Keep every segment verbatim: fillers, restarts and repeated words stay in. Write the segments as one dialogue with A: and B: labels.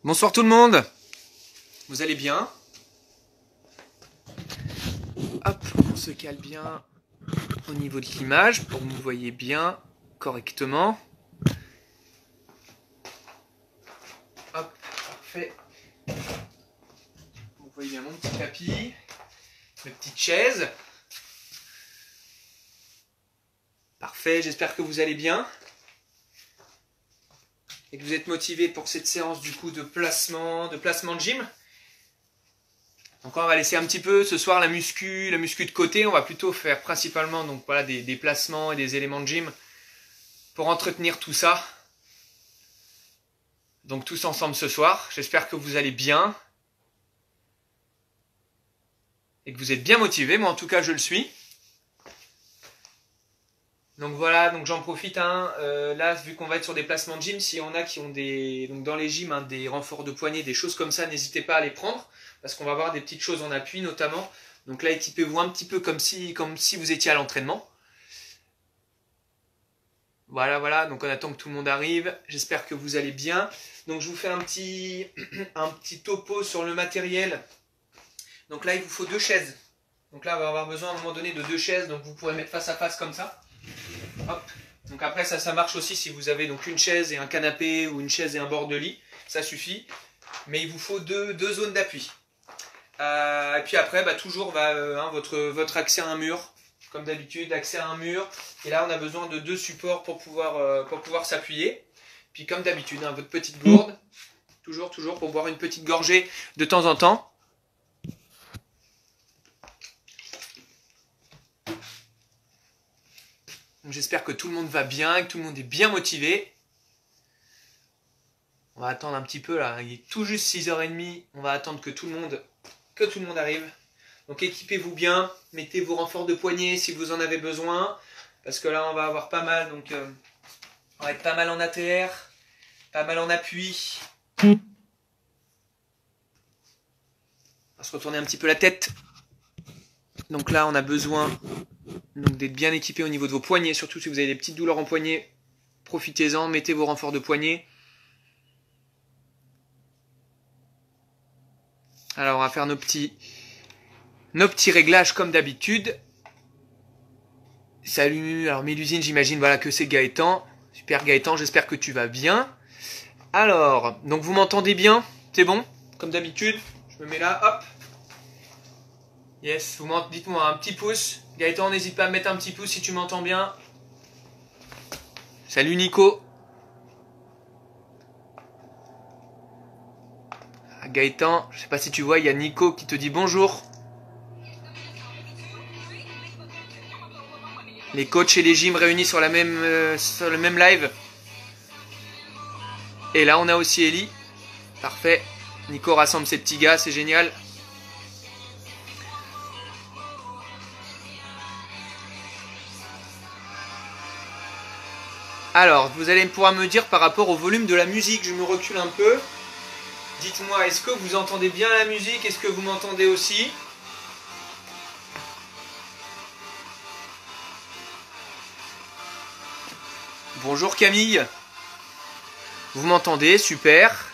A: Bonsoir tout le monde. Vous allez bien? Hop, on se cale bien au niveau de l'image pour que vous voyez bien correctement. Hop, parfait. Vous voyez bien mon petit tapis, mes petites chaises. Parfait, j'espère que vous allez bien. Et que vous êtes motivé pour cette séance du coup de placement, de placement de gym. Donc on va laisser un petit peu ce soir la muscu, la muscu de côté. On va plutôt faire principalement donc voilà des, des placements et des éléments de gym pour entretenir tout ça. Donc tous ensemble ce soir. J'espère que vous allez bien et que vous êtes bien motivés. Moi en tout cas je le suis. Donc voilà, donc j'en profite, hein, euh, là vu qu'on va être sur des placements de gym, s'il y en a qui ont des, donc dans les gyms, hein, des renforts de poignets, des choses comme ça, n'hésitez pas à les prendre, parce qu'on va avoir des petites choses en appui notamment. Donc là équipez-vous un petit peu comme si, comme si vous étiez à l'entraînement. Voilà, voilà, donc on attend que tout le monde arrive, j'espère que vous allez bien. Donc je vous fais un petit, un petit topo sur le matériel. Donc là il vous faut deux chaises. Donc là on va avoir besoin à un moment donné de deux chaises, donc vous pourrez mettre face à face comme ça. Hop. Donc après ça, ça marche aussi si vous avez donc une chaise et un canapé ou une chaise et un bord de lit, ça suffit. Mais il vous faut deux, deux zones d'appui. Euh, et puis après, bah, toujours bah, euh, hein, votre, votre accès à un mur, comme d'habitude, accès à un mur. Et là on a besoin de deux supports pour pouvoir, euh, pour pouvoir s'appuyer. Puis comme d'habitude, hein, votre petite gourde, toujours, toujours pour boire une petite gorgée de temps en temps. J'espère que tout le monde va bien, que tout le monde est bien motivé. On va attendre un petit peu là, il est tout juste six heures trente, on va attendre que tout le monde, que tout le monde arrive. Donc équipez-vous bien, mettez vos renforts de poignets si vous en avez besoin, parce que là on va avoir pas mal, donc euh, on va être pas mal en A T R, pas mal en appui. On va se retourner un petit peu la tête. Donc là on a besoin donc d'être bien équipé au niveau de vos poignets, surtout si vous avez des petites douleurs en poignets, profitez-en, mettez vos renforts de poignets. Alors on va faire nos petits, nos petits réglages comme d'habitude. Salut, alors Mélusine, j'imagine voilà que c'est Gaëtan. Super Gaëtan, j'espère que tu vas bien. Alors, donc vous m'entendez bien? C'est bon? Comme d'habitude, je me mets là, hop. Yes, vous dites-moi un petit pouce. Gaëtan, n'hésite pas à mettre un petit pouce si tu m'entends bien. Salut Nico. Ah, Gaëtan, je sais pas si tu vois, il y a Nico qui te dit bonjour. Les coachs et les gyms réunis sur, la même, euh, sur le même live. Et là, on a aussi Ellie. Parfait. Nico rassemble ses petits gars, c'est génial. Alors, vous allez pouvoir me dire par rapport au volume de la musique, je me recule un peu. Dites-moi, est-ce que vous entendez bien la musique? Est-ce que vous m'entendez aussi? Bonjour Camille. Vous m'entendez? Super.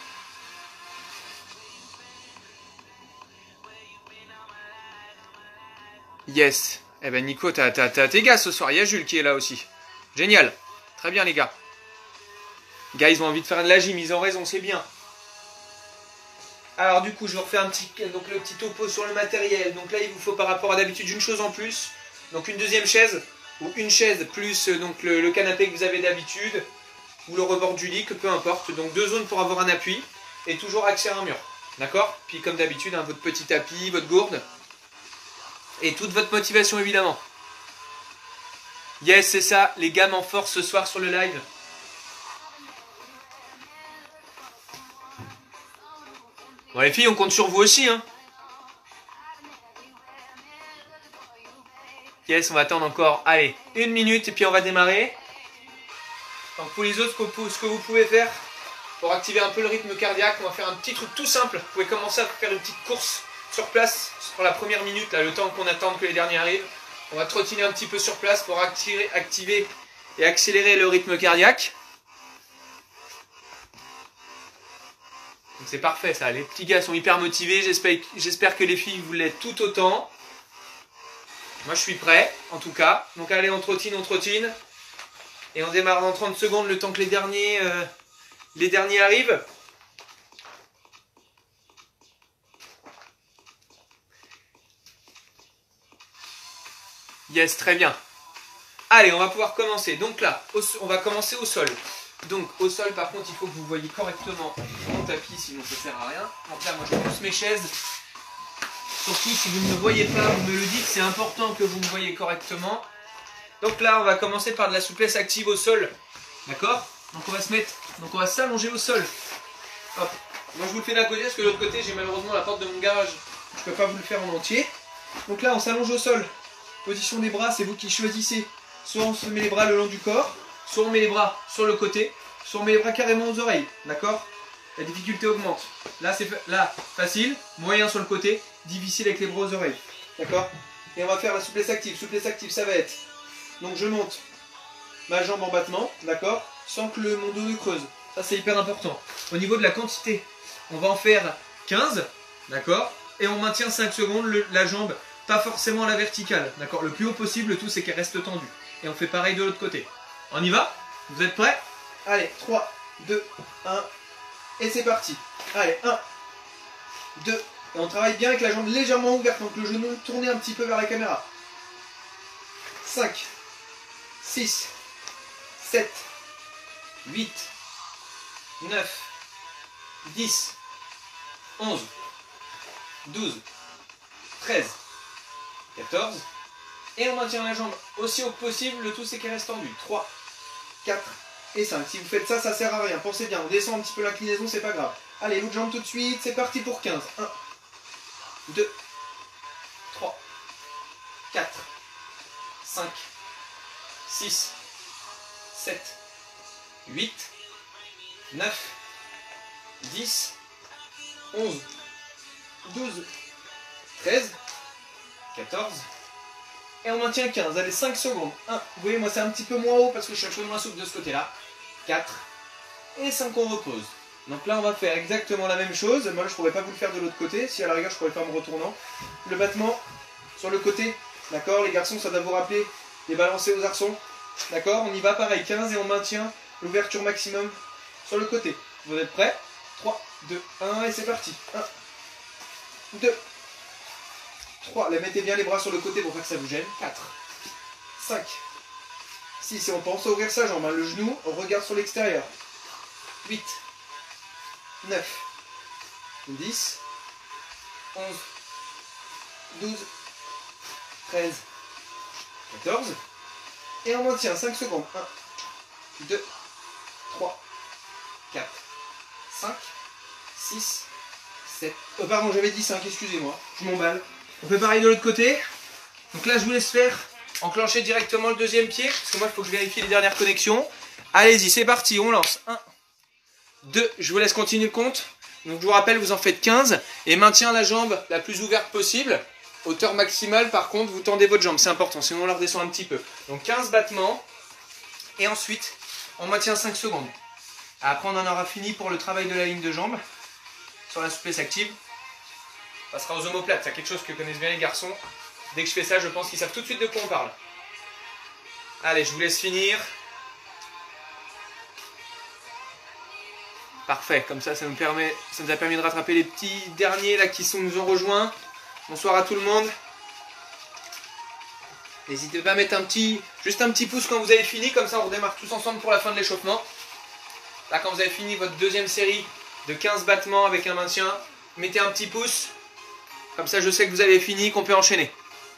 A: Yes. Eh ben Nico, t'as tes gars ce soir. Il y a Jules qui est là aussi. Génial. Très bien les gars. Gars, ils ont envie de faire de la gym, ils ont raison, c'est bien. Alors du coup, je vous refais un petit, donc, le petit topo sur le matériel. Donc là, il vous faut par rapport à d'habitude une chose en plus. Donc une deuxième chaise, ou une chaise plus donc, le, le canapé que vous avez d'habitude, ou le rebord du lit, que peu importe. Donc deux zones pour avoir un appui, et toujours accès à un mur. D'accord? Puis comme d'habitude, hein, votre petit tapis, votre gourde, et toute votre motivation évidemment. Yes, c'est ça, les gammes en force ce soir sur le live. Bon les filles, on compte sur vous aussi, hein. Yes, on va attendre encore, allez, une minute et puis on va démarrer. Donc pour les autres, ce que vous pouvez faire pour activer un peu le rythme cardiaque, on va faire un petit truc tout simple. Vous pouvez commencer à faire une petite course sur place pour la première minute, là, le temps qu'on attende que les derniers arrivent. On va trottiner un petit peu sur place pour activer, activer et accélérer le rythme cardiaque. Donc c'est parfait ça, les petits gars sont hyper motivés, j'espère que les filles vous l'êtes tout autant. Moi je suis prêt, en tout cas. Donc allez, on trottine, on trottine. Et on démarre dans trente secondes, le temps que les derniers, euh, les derniers arrivent. Yes, très bien. Allez, on va pouvoir commencer. Donc là, au, on va commencer au sol. Donc au sol, par contre, il faut que vous voyez correctement mon tapis, sinon ça sert à rien. Donc là, moi je pousse mes chaises. Surtout si vous ne me voyez pas, vous me le dites, c'est important que vous me voyez correctement. Donc là, on va commencer par de la souplesse active au sol. D'accord? Donc on va se mettre, donc on va s'allonger au sol. Hop. Moi je vous le fais d'un côté parce que de l'autre côté, j'ai malheureusement la porte de mon garage. Je ne peux pas vous le faire en entier. Donc là, on s'allonge au sol. Position des bras, c'est vous qui choisissez. Soit on se met les bras le long du corps, soit on met les bras sur le côté, soit on met les bras carrément aux oreilles. D'accord? La difficulté augmente. Là, c'est là, facile, moyen sur le côté, difficile avec les bras aux oreilles. D'accord? Et on va faire la souplesse active. Souplesse active, ça va être. Donc je monte ma jambe en battement, d'accord? Sans que le, mon dos ne creuse. Ça, c'est hyper important. Au niveau de la quantité, on va en faire quinze, d'accord? Et on maintient cinq secondes le, la jambe, pas forcément à la verticale, d'accord? Le plus haut possible, le tout, c'est qu'elle reste tendue. Et on fait pareil de l'autre côté. On y va? Vous êtes prêts? Allez, trois, deux, un, et c'est parti. Allez, un, deux, et on travaille bien avec la jambe légèrement ouverte, donc le genou tourné un petit peu vers la caméra. cinq, six, sept, huit, neuf, dix, onze, douze, treize, quatorze, et on maintient la jambe aussi haut que possible, le tout c'est qu'elle reste tendue. trois, quatre et cinq. Si vous faites ça, ça sert à rien. Pensez bien, on descend un petit peu l'inclinaison, c'est pas grave. Allez, l'autre jambe tout de suite, c'est parti pour quinze. un, deux, trois, quatre, cinq, six, sept, huit, neuf, dix, onze, douze, treize, quatorze, et on maintient quinze. Allez, cinq secondes. un, vous voyez, moi c'est un petit peu moins haut parce que je suis un peu moins souple de ce côté-là. quatre, et cinq, on repose. Donc là, on va faire exactement la même chose. Moi, je ne pourrais pas vous le faire de l'autre côté. Si à la rigueur, je pourrais le faire en me retournant. Le battement sur le côté. D'accord, les garçons, ça doit vous rappeler les balancés aux arçons. D'accord, on y va pareil, quinze, et on maintient l'ouverture maximum sur le côté. Vous êtes prêts? trois, deux, un, et c'est parti. un, deux, trois, là, mettez bien les bras sur le côté pour pas que ça vous gêne. quatre, cinq, six, et on pense à ouvrir sa jambe, hein. Le genou, on regarde sur l'extérieur. huit, neuf, dix, onze, douze, treize, quatorze, et on maintient cinq secondes. un, deux, trois, quatre, cinq, six, sept, oh pardon, j'avais dit cinq, excusez-moi, je m'emballe. On fait pareil de l'autre côté. Donc là, je vous laisse faire enclencher directement le deuxième pied, parce que moi, il faut que je vérifie les dernières connexions. Allez-y, c'est parti, on lance. un, deux, je vous laisse continuer le compte. Donc je vous rappelle, vous en faites quinze, et maintien la jambe la plus ouverte possible. Hauteur maximale, par contre, vous tendez votre jambe, c'est important, sinon on la redescend un petit peu. Donc quinze battements, et ensuite, on maintient cinq secondes. Après, on en aura fini pour le travail de la ligne de jambe, sur la souplesse active. On passera aux omoplates, c'est quelque chose que connaissent bien les garçons. Dès que je fais ça, je pense qu'ils savent tout de suite de quoi on parle. Allez, je vous laisse finir. Parfait, comme ça, ça nous permet, ça nous a permis de rattraper les petits derniers là qui sont, nous ont rejoints. Bonsoir à tout le monde. N'hésitez pas à mettre un petit, juste un petit pouce quand vous avez fini, comme ça on redémarre tous ensemble pour la fin de l'échauffement. Là, quand vous avez fini votre deuxième série de quinze battements avec un maintien, mettez un petit pouce. Comme ça, je sais que vous avez fini, qu'on peut enchaîner.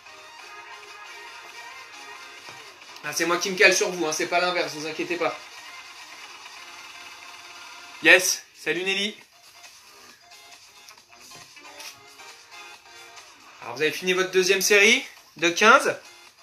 A: Ah, c'est moi qui me cale sur vous, hein, c'est pas l'inverse, vous inquiétez pas. Yes, salut Nelly. Alors, vous avez fini votre deuxième série de quinze.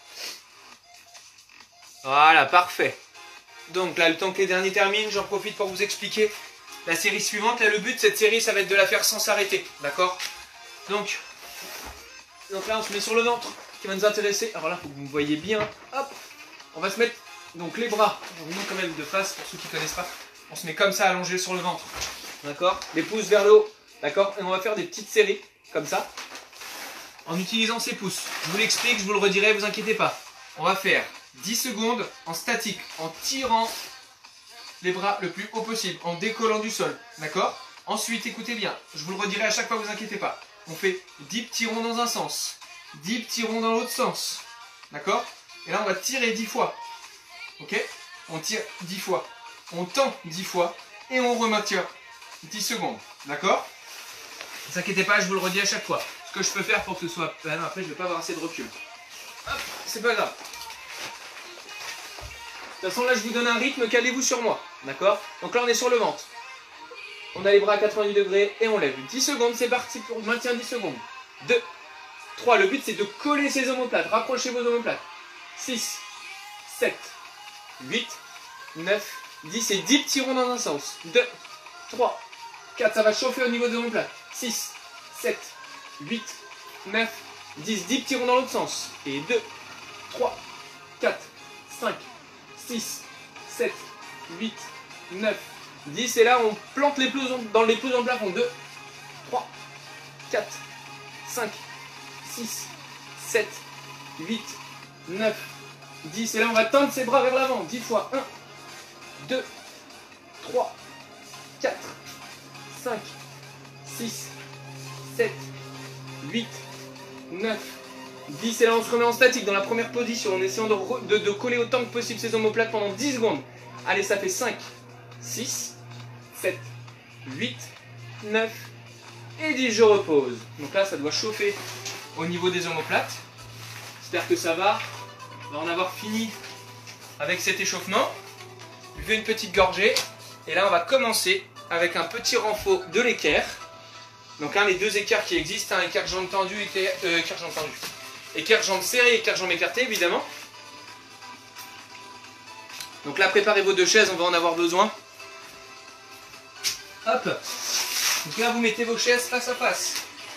A: Voilà, parfait. Donc là, le temps que les derniers terminent, j'en profite pour vous expliquer la série suivante. Là, le but de cette série, ça va être de la faire sans s'arrêter, d'accord? Donc, donc là, on se met sur le ventre, qui va nous intéresser. Alors là, il faut que vous me voyez bien. Hop, on va se mettre donc les bras. On vous montre quand même de face pour ceux qui ne connaissent pas. On se met comme ça allongé sur le ventre. D'accord? Les pouces vers le haut. D'accord? Et on va faire des petites séries, comme ça, en utilisant ces pouces. Je vous l'explique, je vous le redirai, vous inquiétez pas. On va faire dix secondes en statique, en tirant les bras le plus haut possible, en décollant du sol. D'accord? Ensuite, écoutez bien, je vous le redirai à chaque fois, vous inquiétez pas. On fait dix petits ronds dans un sens, dix petits ronds dans l'autre sens. D'accord? Et là, on va tirer dix fois. Ok? On tire dix fois. On tend dix fois. Et on remaintient dix secondes. D'accord? Ne vous inquiétez pas, je vous le redis à chaque fois. Ce que je peux faire pour que ce soit... Ah non, après, je ne vais pas avoir assez de recul. Hop, c'est pas grave. De toute façon, là, je vous donne un rythme, calez-vous sur moi. D'accord? Donc là, on est sur le ventre. On a les bras à quatre-vingt-dix degrés et on lève. dix secondes, c'est parti pour maintien dix secondes. deux, trois, le but c'est de coller ces omoplates. Rapprochez vos omoplates. six, sept, huit, neuf, dix et dix petits ronds dans un sens. deux, trois, quatre, ça va chauffer au niveau des omoplates. six, sept, huit, neuf, dix, dix petits ronds dans l'autre sens. Et deux, trois, quatre, cinq, six, sept, huit, neuf, dix. Et là, on plante les pelouses dans les pelouses dans le plafond. deux, trois, quatre, cinq, six, sept, huit, neuf, dix. Et là, on va tendre ses bras vers l'avant. dix fois. un, deux, trois, quatre, cinq, six, sept, huit, neuf, dix. Et là, on se remet en statique dans la première position en essayant de, de, de coller autant que possible ces omoplates pendant dix secondes. Allez, ça fait cinq, six, sept, huit, neuf et dix. Je repose. Donc là, ça doit chauffer au niveau des omoplates. J'espère que ça va. On va en avoir fini avec cet échauffement. Buvez une petite gorgée. Et là, on va commencer avec un petit renfort de l'équerre. Donc un, les deux équerres qui existent, un équerre jambes tendues, équerre, euh, équerre jambes tendues. Équerre jambes serrées, équerre jambes écartées, évidemment. Donc là, préparez vos deux chaises, on va en avoir besoin. Hop. Donc là, vous mettez vos chaises face à face.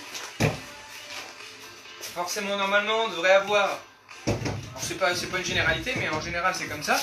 A: Forcément, normalement, on devrait avoir... C'est pas, c'est pas une généralité, mais en général, c'est comme ça.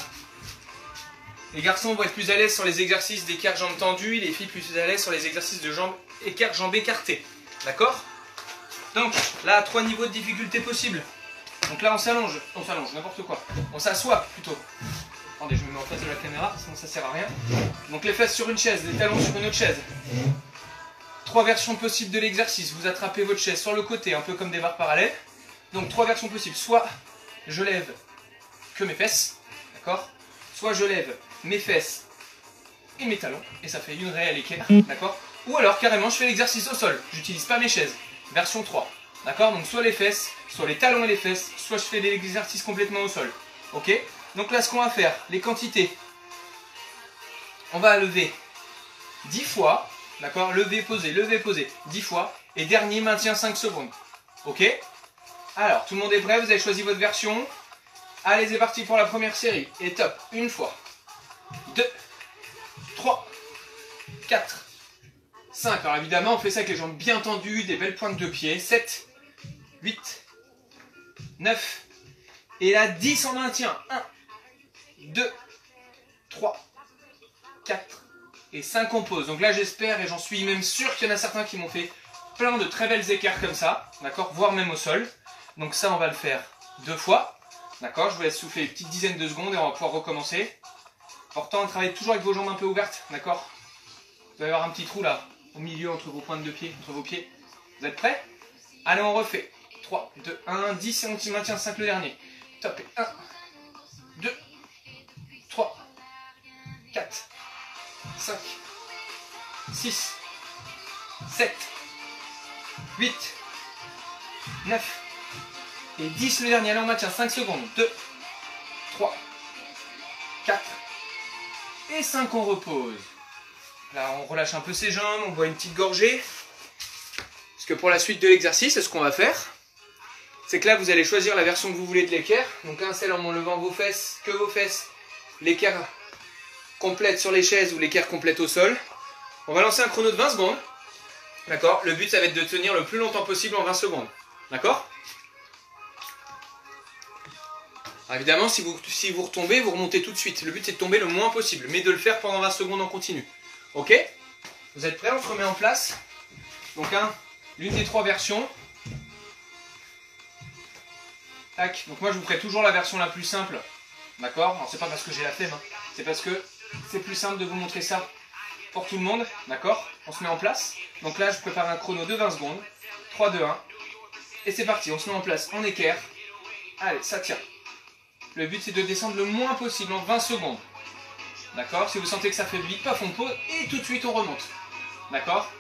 A: Les garçons vont être plus à l'aise sur les exercices d'équerre jambes tendues, les filles plus à l'aise sur les exercices de jambes équerre jambes écartées. D'accord? Donc, là, à trois niveaux de difficulté possibles. Donc là, on s'allonge, on s'allonge, n'importe quoi. On s'assoit plutôt. Attendez, je me mets en face de la caméra, sinon ça sert à rien. Donc les fesses sur une chaise, les talons sur une autre chaise. Trois versions possibles de l'exercice. Vous attrapez votre chaise sur le côté, un peu comme des barres parallèles. Donc trois versions possibles. Soit je lève que mes fesses, d'accord? Soit je lève mes fesses et mes talons, et ça fait une réelle équerre, d'accord? Ou alors carrément je fais l'exercice au sol. J'utilise pas mes chaises. Version trois. D'accord? Donc soit les fesses, soit les talons et les fesses, soit je fais l'exercice complètement au sol. Ok? Donc là, ce qu'on va faire, les quantités, on va lever dix fois, d'accord? Lever, poser, lever, poser, dix fois. Et dernier, maintien cinq secondes. Ok? Alors, tout le monde est prêt? Vous avez choisi votre version? Allez, c'est parti pour la première série. Et top. Une fois. Deux. Trois. Quatre. cinq. Alors évidemment, on fait ça avec les jambes bien tendues, des belles pointes de pied. sept. huit. neuf. Et là, dix en maintien. un. deux, trois, quatre et cinq on pose. Donc là j'espère et j'en suis même sûr qu'il y en a certains qui m'ont fait plein de très belles écarts comme ça, d'accord, voire même au sol. Donc ça on va le faire deux fois, d'accord, je vous laisse souffler une petite dizaine de secondes et on va pouvoir recommencer. Important de travailler toujours avec vos jambes un peu ouvertes, d'accord. Vous allez avoir un petit trou là, au milieu entre vos pointes de pied, entre vos pieds. Vous êtes prêts? Allez, on refait. trois, deux, un, dix et on maintient cinq le dernier. Top, et un, deux, trois, quatre, cinq, six, sept, huit, neuf et dix le dernier. Allez, on maintient cinq secondes. deux, trois, quatre et cinq, on repose. Là, on relâche un peu ses jambes, on boit une petite gorgée. Parce que pour la suite de l'exercice, ce qu'on va faire, c'est que là, vous allez choisir la version que vous voulez de l'équerre. Donc un, c'est en levant vos fesses, que vos fesses, l'équerre complète sur les chaises ou l'équerre complète au sol. On va lancer un chrono de vingt secondes. D'accord? Le but, ça va être de tenir le plus longtemps possible en vingt secondes. D'accord? Évidemment, si vous, si vous retombez, vous remontez tout de suite. Le but, c'est de tomber le moins possible, mais de le faire pendant vingt secondes en continu. Ok? Vous êtes prêts? On se remet en place. Donc un, l'une des trois versions. Tac. Donc moi je vous ferai toujours la version la plus simple. D'accord? Alors c'est pas parce que j'ai la flemme, hein. C'est parce que c'est plus simple de vous montrer ça pour tout le monde. D'accord? On se met en place. Donc là je prépare un chrono de vingt secondes. trois, deux, un. Et c'est parti, on se met en place en équerre. Allez, ça tient. Le but c'est de descendre le moins possible en vingt secondes. D'accord? Si vous sentez que ça faiblit, paf, on pose et tout de suite on remonte. D'accord?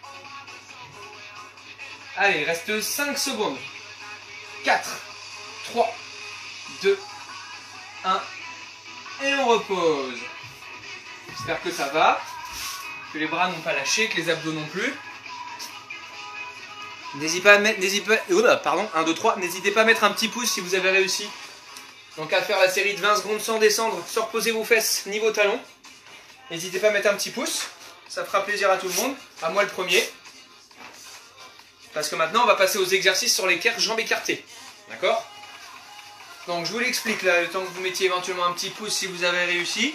A: Allez, il reste cinq secondes. quatre, trois, deux, un. Et on repose. J'espère que ça va. Que les bras n'ont pas lâché, que les abdos non plus. N'hésitez pas à mettre, n'hésitez pas, oh là, pardon, un, deux, trois. N'hésitez pas à mettre un petit pouce si vous avez réussi. Donc à faire la série de vingt secondes sans descendre, sans reposer vos fesses ni vos talons. N'hésitez pas à mettre un petit pouce. Ça fera plaisir à tout le monde. À moi le premier. Parce que maintenant on va passer aux exercices sur l'équerre, jambes écartées. D'accord? Donc je vous l'explique là, le temps que vous mettiez éventuellement un petit pouce si vous avez réussi.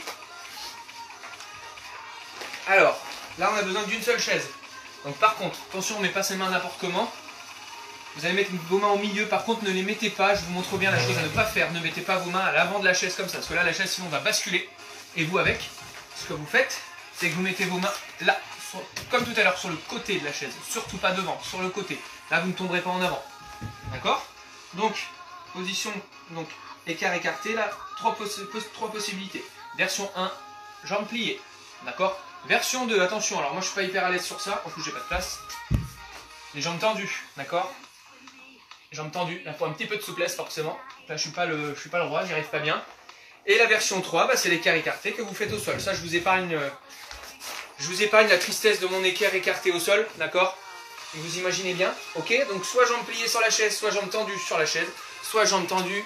A: Alors, là on a besoin d'une seule chaise. Donc par contre, attention, on ne met pas ses mains n'importe comment. Vous allez mettre vos mains au milieu, par contre ne les mettez pas, je vous montre bien la chose à ne pas faire. Ne mettez pas vos mains à l'avant de la chaise comme ça, parce que là la chaise sinon va basculer. Et vous avec, ce que vous faites, c'est que vous mettez vos mains là, sur, comme tout à l'heure, sur le côté de la chaise. Surtout pas devant, sur le côté. Là vous ne tomberez pas en avant. D'accord? Donc, position, donc écart écarté, là, trois, poss trois possibilités. Version un, jambes pliées. D'accord? Version deux, attention, alors moi je suis pas hyper à l'aise sur ça, en plus j'ai pas de place. Les jambes tendues, d'accord? Les jambes tendues, là faut un petit peu de souplesse forcément. Là je suis pas le, je suis pas le roi, j'y arrive pas bien. Et la version trois, bah, c'est l'équerre écarté que vous faites au sol. Ça je vous épargne, euh, je vous épargne la tristesse de mon équerre écarté au sol, d'accord? Vous imaginez bien, ok? Donc soit jambes pliées sur la chaise, soit jambes tendues sur la chaise, soit jambes tendues,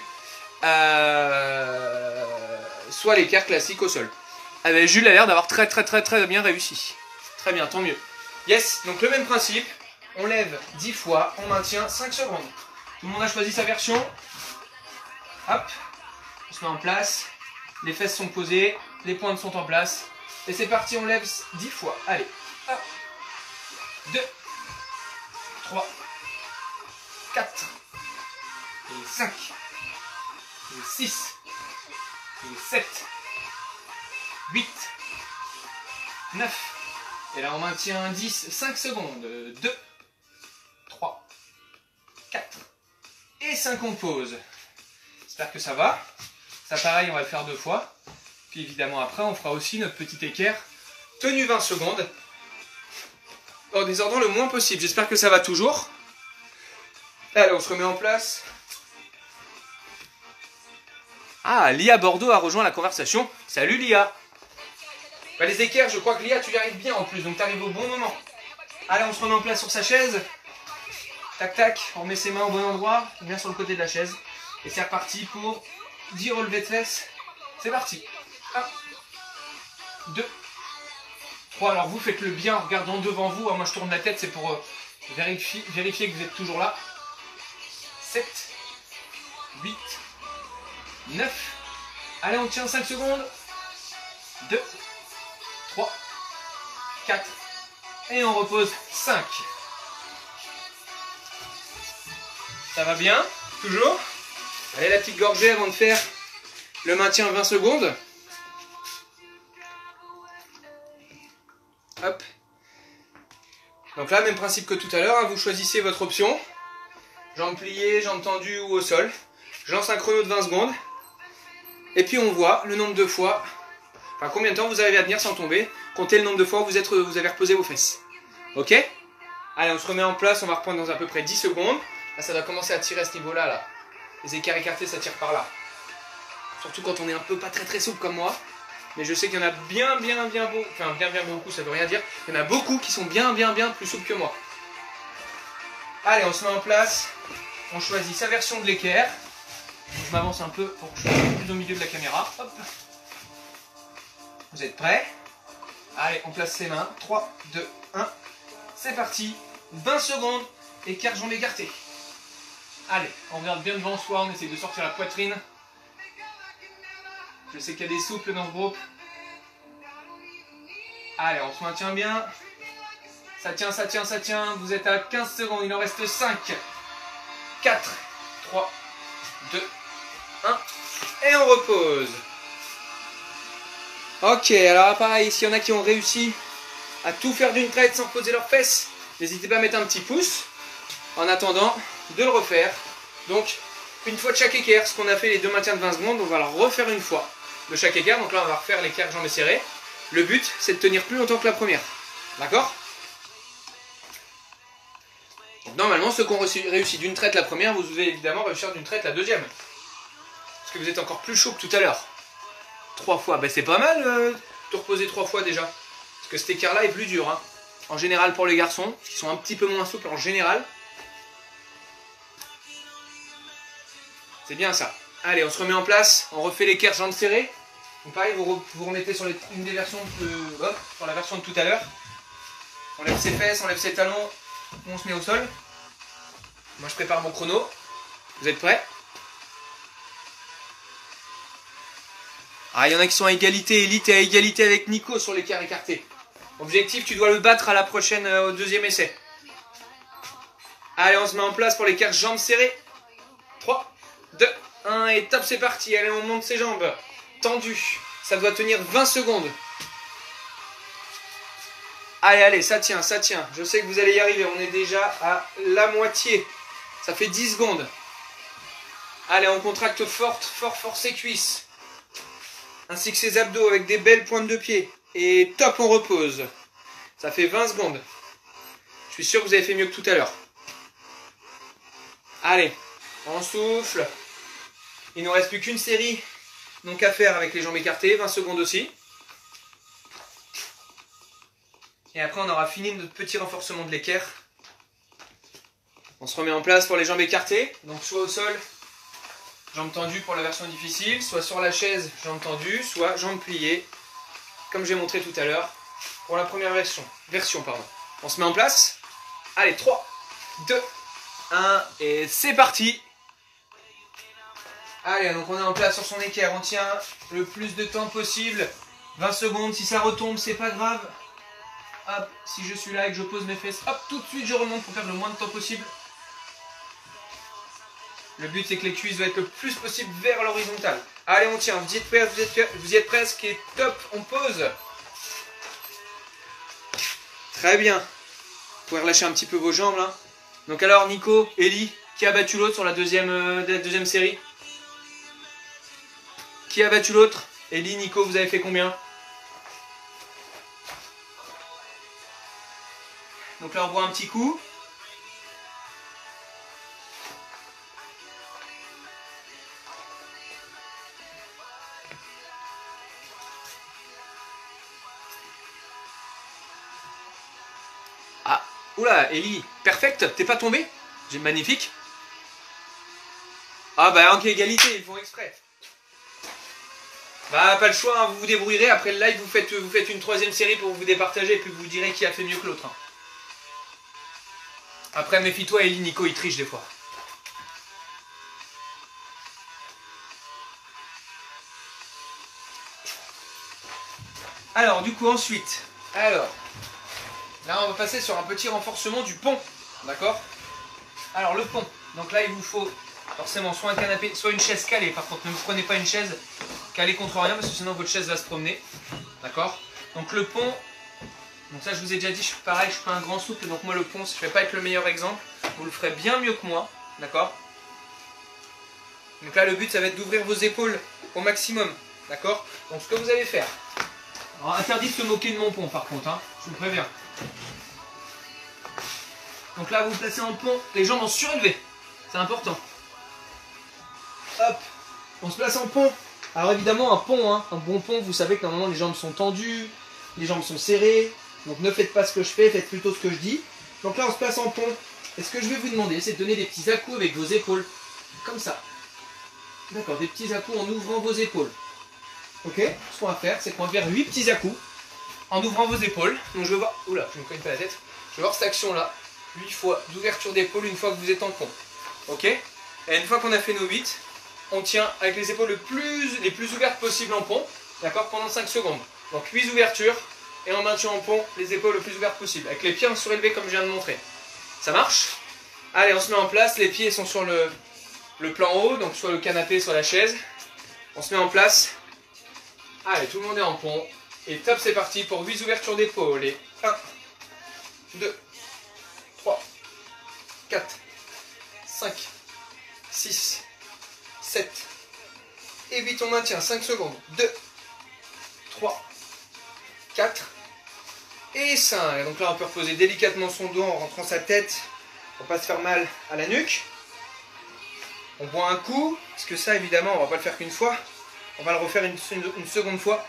A: euh, soit l'équerre classique au sol. Ah ben, Jules a l'air d'avoir très très très très bien réussi. Très bien, tant mieux. Yes, donc le même principe. On lève dix fois, on maintient cinq secondes. Tout le monde a choisi sa version. Hop, on se met en place. Les fesses sont posées, les pointes sont en place. Et c'est parti, on lève dix fois. Allez, un, deux, trois, quatre, et cinq, et six, et sept, huit, neuf, et là on maintient dix, cinq secondes, deux, trois, quatre, et cinq on pose. J'espère que ça va. Ça pareil, on va le faire deux fois. Puis évidemment après, on fera aussi notre petit équerre, tenue vingt secondes, en désordant le moins possible. J'espère que ça va toujours. Allez, on se remet en place. Ah, Lia Bordeaux a rejoint la conversation. Salut Lia. Bah, les équerres, je crois que Lia, tu y arrives bien en plus, donc tu arrives au bon moment. Allez, on se remet en place sur sa chaise. Tac, tac, on met ses mains au bon endroit, bien sur le côté de la chaise. Et c'est reparti pour dix relevés de fesses. C'est parti. un, deux, trois. Alors vous faites le bien en regardant devant vous. Moi je tourne la tête, c'est pour euh, vérifier, vérifier que vous êtes toujours là. sept, huit, neuf. Allez, on tient cinq secondes. deux, trois, quatre. Et on repose cinq. Ça va bien? Toujours? Allez, la petite gorgée avant de faire le maintien vingt secondes. Hop. Donc là, même principe que tout à l'heure, hein, vous choisissez votre option. Jambes pliées, jambes tendues ou au sol. Je lance un chrono de vingt secondes. Et puis on voit le nombre de fois, enfin combien de temps vous arrivez à tenir sans tomber. Comptez le nombre de fois où vous, êtes, vous avez reposé vos fesses. Ok? Allez, on se remet en place, on va reprendre dans à peu près dix secondes. Là, ça va commencer à tirer à ce niveau-là. Là. Les écarts écartés, ça tire par là. Surtout quand on est un peu pas très très souple comme moi. Mais je sais qu'il y en a bien bien bien beaucoup, enfin bien bien beaucoup, ça veut rien dire. Il y en a beaucoup qui sont bien bien bien plus souples que moi. Allez, on se met en place. On choisit sa version de l'équerre. Je m'avance un peu pour que je sois un peu plus au milieu de la caméra. Hop. Vous êtes prêts? Allez, on place ses mains. trois, deux, un. C'est parti. vingt secondes. Écart, jambes écartées. Allez, on regarde bien devant soi. On essaie de sortir la poitrine. Je sais qu'il y a des souples dans ce groupe. Allez, on se maintient bien. Ça tient, ça tient, ça tient. Vous êtes à quinze secondes. Il en reste cinq, quatre, trois, deux, un. Et on repose. Ok, alors pareil, s'il y en a qui ont réussi à tout faire d'une traite sans poser leurs fesses, n'hésitez pas à mettre un petit pouce. En attendant de le refaire. Donc, une fois de chaque équerre, ce qu'on a fait les deux maintiens de vingt secondes, on va le refaire une fois de chaque équerre. Donc là, on va refaire l'équerre jambes serrées. Le but, c'est de tenir plus longtemps que la première. D'accord? Normalement, ceux qui ont réussi d'une traite la première, vous devez évidemment réussir d'une traite la deuxième. Parce que vous êtes encore plus chaud que tout à l'heure. Trois fois, ben c'est pas mal euh, de reposer trois fois déjà. Parce que cet équerre-là est plus dur. Hein. En général pour les garçons, qui sont un petit peu moins souples en général. C'est bien ça. Allez, on se remet en place. On refait l'équerre jambes serrées. Donc pareil, vous, re, vous remettez sur les, une des versions de, hop, sur la version de tout à l'heure. On lève ses fesses, on lève ses talons. On se met au sol. Moi je prépare mon chrono. Vous êtes prêts? Ah, il y en a qui sont à égalité. Elite est à égalité avec Nico sur l'équerre écarté. Objectif, tu dois le battre à la prochaine, euh, au deuxième essai. Allez, on se met en place pour l'équerre jambes serrées. trois, deux, un et top, c'est parti. Allez, on monte ses jambes. Tendues. Ça doit tenir vingt secondes. Allez, allez, ça tient, ça tient. Je sais que vous allez y arriver. On est déjà à la moitié. Ça fait dix secondes. Allez, on contracte forte, fort, fort ses cuisses. Ainsi que ses abdos avec des belles pointes de pied. Et top, on repose. Ça fait vingt secondes. Je suis sûr que vous avez fait mieux que tout à l'heure. Allez, on souffle. Il ne nous reste plus qu'une série. Donc à faire avec les jambes écartées. vingt secondes aussi. Et après, on aura fini notre petit renforcement de l'équerre. On se remet en place pour les jambes écartées. Donc soit au sol, jambes tendues pour la version difficile. Soit sur la chaise, jambes tendues. Soit jambes pliées, comme j'ai montré tout à l'heure, pour la première version. version pardon. On se met en place. Allez, trois, deux, un, et c'est parti. Allez, donc on est en place sur son équerre. On tient le plus de temps possible. vingt secondes. Si ça retombe, c'est pas grave. Hop, si je suis là et que je pose mes fesses, hop, tout de suite je remonte pour faire le moins de temps possible. Le but, c'est que les cuisses doivent être le plus possible vers l'horizontale. Allez, on tient. Vous y êtes prêts, vous, êtes, vous y êtes presque. Et top, on pose. Très bien. Vous pouvez relâcher un petit peu vos jambes là. Donc alors, Nico, Ellie, qui a battu l'autre sur la deuxième, euh, la deuxième série? Qui a battu l'autre? Ellie, Nico, vous avez fait combien? Donc là, on boit un petit coup. Ah, oula, Ellie, perfect, t'es pas tombé? J'ai magnifique. Ah bah, en égalité, ils font exprès. Bah, pas le choix, hein, vous vous débrouillerez. Après le live, vous faites, vous faites une troisième série pour vous départager et puis vous direz qui a fait mieux que l'autre. Hein. Après, méfie-toi, Ellie, Nico, ils trichent des fois. Alors, du coup, ensuite, alors, là, on va passer sur un petit renforcement du pont, d'accord? Alors, le pont, donc là, il vous faut forcément soit un canapé, soit une chaise calée. Par contre, ne vous prenez pas une chaise calée contre rien, parce que sinon, votre chaise va se promener, d'accord? Donc, le pont... Donc ça, je vous ai déjà dit, je suis pareil, je suis pas un grand souple, donc moi le pont, je ne vais pas être le meilleur exemple. Vous le ferez bien mieux que moi, d'accord? Donc là, le but, ça va être d'ouvrir vos épaules au maximum, d'accord? Donc ce que vous allez faire, alors interdit de se moquer de mon pont par contre, hein, je vous préviens. Donc là, vous vous placez en pont, les jambes en surélevé, c'est important. Hop, on se place en pont. Alors évidemment, un pont, hein, un bon pont, vous savez que normalement les jambes sont tendues, les jambes sont serrées. Donc ne faites pas ce que je fais, faites plutôt ce que je dis. Donc là, on se place en pont. Et ce que je vais vous demander, c'est de donner des petits à-coups avec vos épaules. Comme ça. D'accord, des petits à-coups en ouvrant vos épaules. Ok? Ce qu'on va faire, c'est qu'on va faire huit petits à-coups en ouvrant vos épaules. Donc je vais voir... Oula, je me cogne pas la tête. Je vais voir cette action-là. huit fois d'ouverture d'épaule une fois que vous êtes en pont. Ok? Et une fois qu'on a fait nos huit, on tient avec les épaules le plus, les plus ouvertes possibles en pont. D'accord? Pendant cinq secondes. Donc huit ouvertures. et on maintient en pont les épaules le plus ouvertes possible, avec les pieds en surélevé comme je viens de montrer. Ça marche? Allez, on se met en place, les pieds sont sur le, le plan haut, donc soit le canapé, soit la chaise. On se met en place. Allez, tout le monde est en pont. Et top, c'est parti pour huit ouvertures d'épaule. Et un, deux, trois, quatre, cinq, six, sept et huit. On maintient cinq secondes. deux, trois, quatre et cinq. Donc là, on peut reposer délicatement son dos en rentrant sa tête pour ne pas se faire mal à la nuque. On boit un coup, parce que ça, évidemment, on ne va pas le faire qu'une fois. On va le refaire une, une, une seconde fois.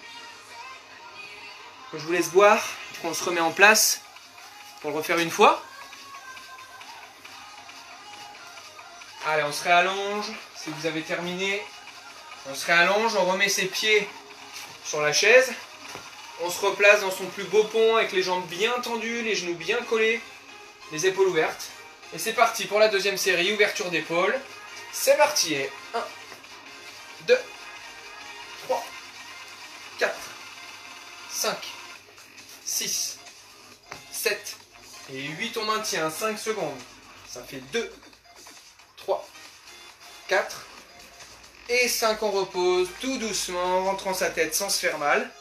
A: Je vous laisse boire, puis on se remet en place pour le refaire une fois. Allez, on se réallonge. Si vous avez terminé, on se réallonge. On remet ses pieds sur la chaise. On se replace dans son plus beau pont avec les jambes bien tendues, les genoux bien collés, les épaules ouvertes. Et c'est parti pour la deuxième série, ouverture d'épaule. C'est parti. un, deux, trois, quatre, cinq, six, sept et huit. On maintient cinq secondes. Ça fait deux, trois, quatre et cinq. On repose tout doucement en rentrant sa tête sans se faire mal.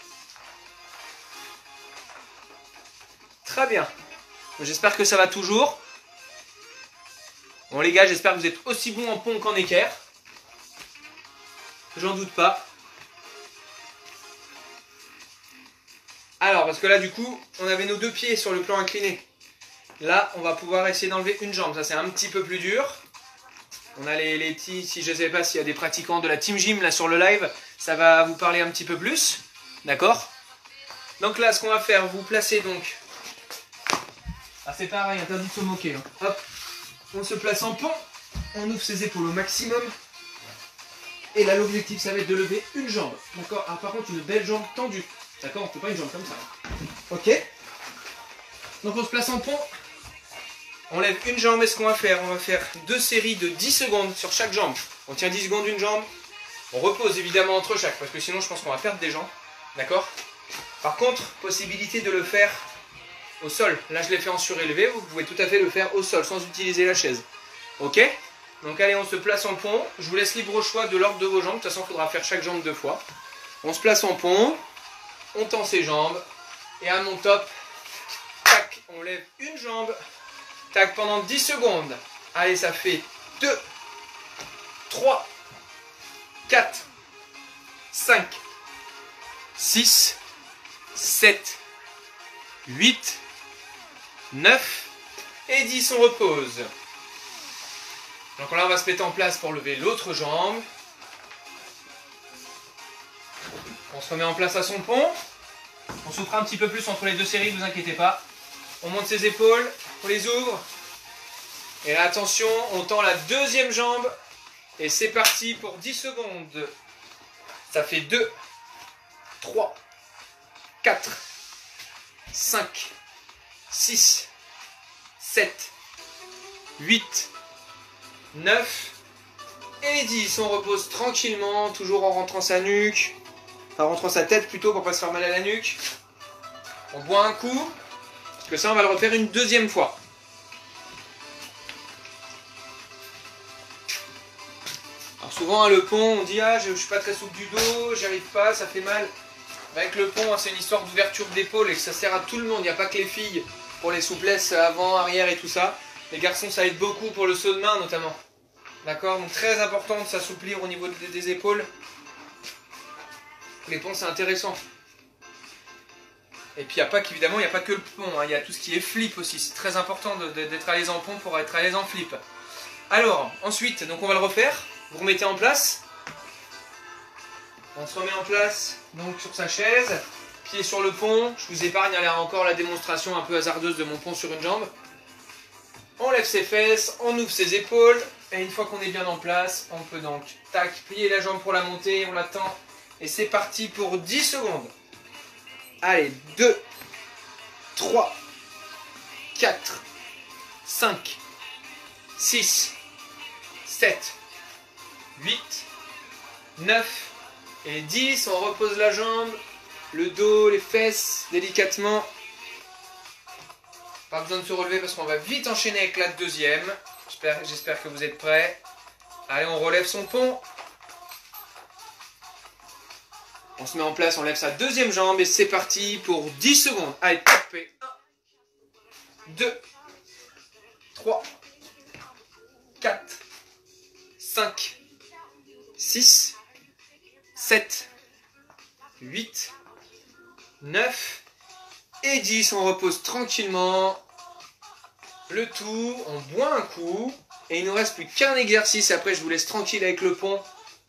A: Très bien. J'espère que ça va toujours. Bon les gars, j'espère que vous êtes aussi bons en pont qu'en équerre. J'en doute pas. Alors, parce que là du coup, on avait nos deux pieds sur le plan incliné. Là, on va pouvoir essayer d'enlever une jambe. Ça, c'est un petit peu plus dur. On a les, les petits, si je ne sais pas s'il y a des pratiquants de la Team Gym là sur le live, ça va vous parler un petit peu plus. D'accord? Donc là, ce qu'on va faire, vous placez donc... Ah, c'est pareil, interdit de se moquer. Hein. Hop, on se place en pont, on ouvre ses épaules au maximum. Et là, l'objectif, ça va être de lever une jambe. D'accord? Alors, par contre, une belle jambe tendue. D'accord? On ne fait pas une jambe comme ça. Ok? Donc, on se place en pont. On lève une jambe. Et ce qu'on va faire, on va faire deux séries de dix secondes sur chaque jambe. On tient dix secondes une jambe. On repose évidemment entre chaque, parce que sinon, je pense qu'on va perdre des jambes. D'accord? Par contre, possibilité de le faire au sol. Là, je l'ai fait en surélevé. Vous pouvez tout à fait le faire au sol, sans utiliser la chaise. Ok? Donc, allez, on se place en pont. Je vous laisse libre choix de l'ordre de vos jambes. De toute façon, il faudra faire chaque jambe deux fois. On se place en pont. On tend ses jambes. Et à mon top, tac, on lève une jambe. Tac, pendant dix secondes. Allez, ça fait deux, trois, quatre, cinq, six, sept, huit, neuf et dix. On repose. Donc là, on va se mettre en place pour lever l'autre jambe. On se remet en place à son pont. On souffre un petit peu plus entre les deux séries, ne vous inquiétez pas. On monte ses épaules, on les ouvre. Et là, attention, on tend la deuxième jambe. Et c'est parti pour dix secondes. Ça fait deux, trois, quatre, cinq, six, sept, huit, neuf et dix. On repose tranquillement, toujours en rentrant sa nuque. Enfin, en rentrant sa tête plutôt pour ne pas se faire mal à la nuque. On boit un coup. Parce que ça, on va le refaire une deuxième fois. Alors souvent, hein, le pont, on dit « Ah, je ne suis pas très souple du dos, j'y arrive pas, ça fait mal. » Avec le pont, hein, c'est une histoire d'ouverture d'épaule et que ça sert à tout le monde. Il n'y a pas que les filles pour les souplesses avant, arrière et tout ça. Les garçons, ça aide beaucoup pour le saut de main notamment. D'accord? Donc très important de s'assouplir au niveau des, des épaules. Les ponts, c'est intéressant. Et puis, il n'y a pas qu'évidemment, il n'y a pas que le pont. Hein, il y a tout ce qui est flip aussi. C'est très important d'être à l'aise en pont pour être à l'aise en flip. Alors, ensuite, donc on va le refaire. Vous remettez en place. On se remet en place donc sur sa chaise. Pied sur le pont. Je vous épargne encore la démonstration un peu hasardeuse de mon pont sur une jambe. On lève ses fesses, on ouvre ses épaules. Et une fois qu'on est bien en place, on peut donc, tac, plier la jambe pour la monter. On la tend. Et c'est parti pour dix secondes. Allez, deux, trois, quatre, cinq, six, sept, huit, neuf et dix. On repose la jambe. le dos, les fesses, délicatement. Pas besoin de se relever parce qu'on va vite enchaîner avec la deuxième. J'espère, j'espère que vous êtes prêts. Allez, on relève son pont. On se met en place, on lève sa deuxième jambe et c'est parti pour dix secondes. Allez, tapez. un, deux, trois, quatre, cinq, six, sept, huit, neuf et dix. On repose tranquillement. Le tout, on boit un coup. Et il ne nous reste plus qu'un exercice. Après, je vous laisse tranquille avec le pont.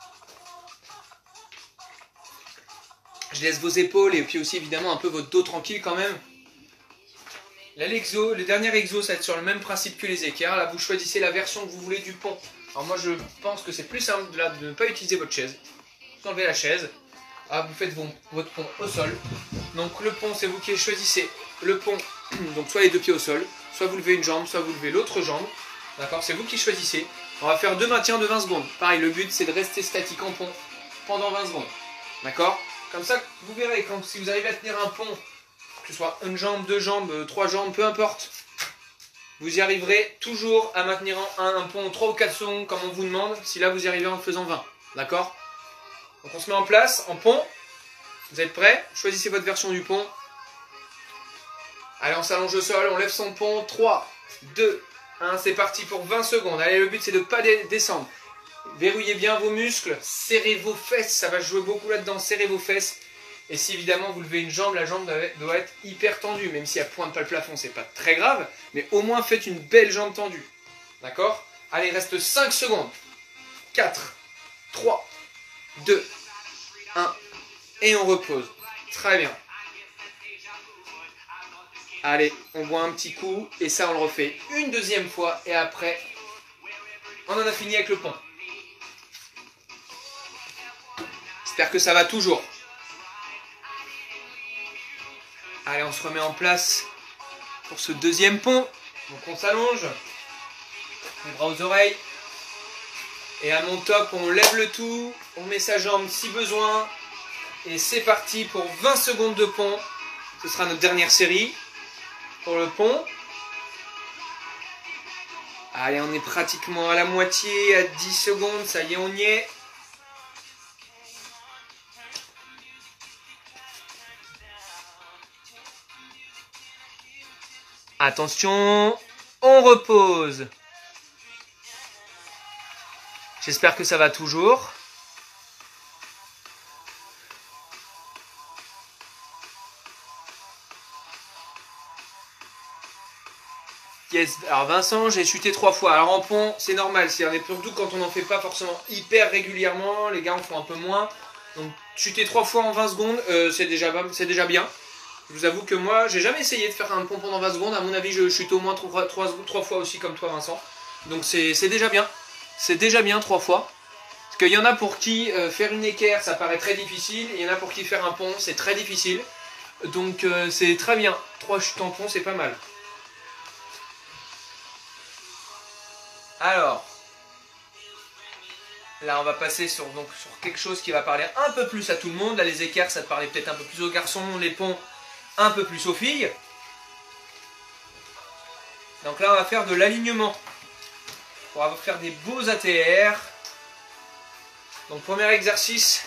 A: Je laisse vos épaules et puis aussi évidemment un peu votre dos tranquille quand même. Là, l'exo, le dernier exo, ça va être sur le même principe que les écarts. Là, vous choisissez la version que vous voulez du pont. Alors moi, je pense que c'est plus simple de, là, de ne pas utiliser votre chaise. Vous enlevez la chaise. Ah, vous faites vos, votre pont au sol. Donc le pont, c'est vous qui choisissez le pont. Donc soit les deux pieds au sol, soit vous levez une jambe, soit vous levez l'autre jambe. D'accord, c'est vous qui choisissez. On va faire deux maintiens de vingt secondes. Pareil, le but, c'est de rester statique en pont pendant vingt secondes. D'accord? Comme ça, vous verrez, quand, si vous arrivez à tenir un pont, que ce soit une jambe, deux jambes, trois jambes, peu importe, vous y arriverez toujours à maintenir un, un pont trois ou quatre secondes comme on vous demande, si là vous y arrivez en faisant vingt. D'accord? Donc on se met en place, en pont. Vous êtes prêts? Choisissez votre version du pont. Allez, on s'allonge au sol, on lève son pont. trois, deux, un, c'est parti pour vingt secondes. Allez, le but c'est de ne pas descendre. Verrouillez bien vos muscles, serrez vos fesses, ça va jouer beaucoup là-dedans, serrez vos fesses. Et si évidemment vous levez une jambe, la jambe doit être hyper tendue, même si elle pointe pas le plafond, c'est pas très grave, mais au moins faites une belle jambe tendue. D'accord? Allez, il reste cinq secondes. quatre, trois, deux, un, et on repose. Très bien. Allez, on boit un petit coup, et ça on le refait une deuxième fois, et après, on en a fini avec le pont. J'espère que ça va toujours. Allez, on se remet en place pour ce deuxième pont. Donc on s'allonge, les bras aux oreilles. Et à mon top, on lève le tout, on met sa jambe si besoin. Et c'est parti pour vingt secondes de pont. Ce sera notre dernière série pour le pont. Allez, on est pratiquement à la moitié, à dix secondes, ça y est, on y est. Attention, on repose. J'espère que ça va toujours. Yes. Alors Vincent, j'ai chuté trois fois. Alors en pont, c'est normal. C'est surtout quand on n'en fait pas forcément hyper régulièrement. Les gars en font un peu moins. Donc chuter trois fois en vingt secondes, euh, c'est déjà, c'est déjà bien. Je vous avoue que moi, j'ai jamais essayé de faire un pont pendant vingt secondes. À mon avis, je chute au moins trois fois aussi comme toi, Vincent. Donc c'est déjà bien. C'est déjà bien trois fois. Parce qu'il y en a pour qui euh, faire une équerre, ça paraît très difficile. Et il y en a pour qui faire un pont, c'est très difficile. Donc euh, c'est très bien. Trois chutes en pont, c'est pas mal. Alors, là on va passer sur, donc, sur quelque chose qui va parler un peu plus à tout le monde. Là les équerres, ça te parlait peut-être un peu plus aux garçons. Les ponts, un peu plus aux filles. Donc là on va faire de l'alignement. On va faire des beaux A T R. Donc premier exercice.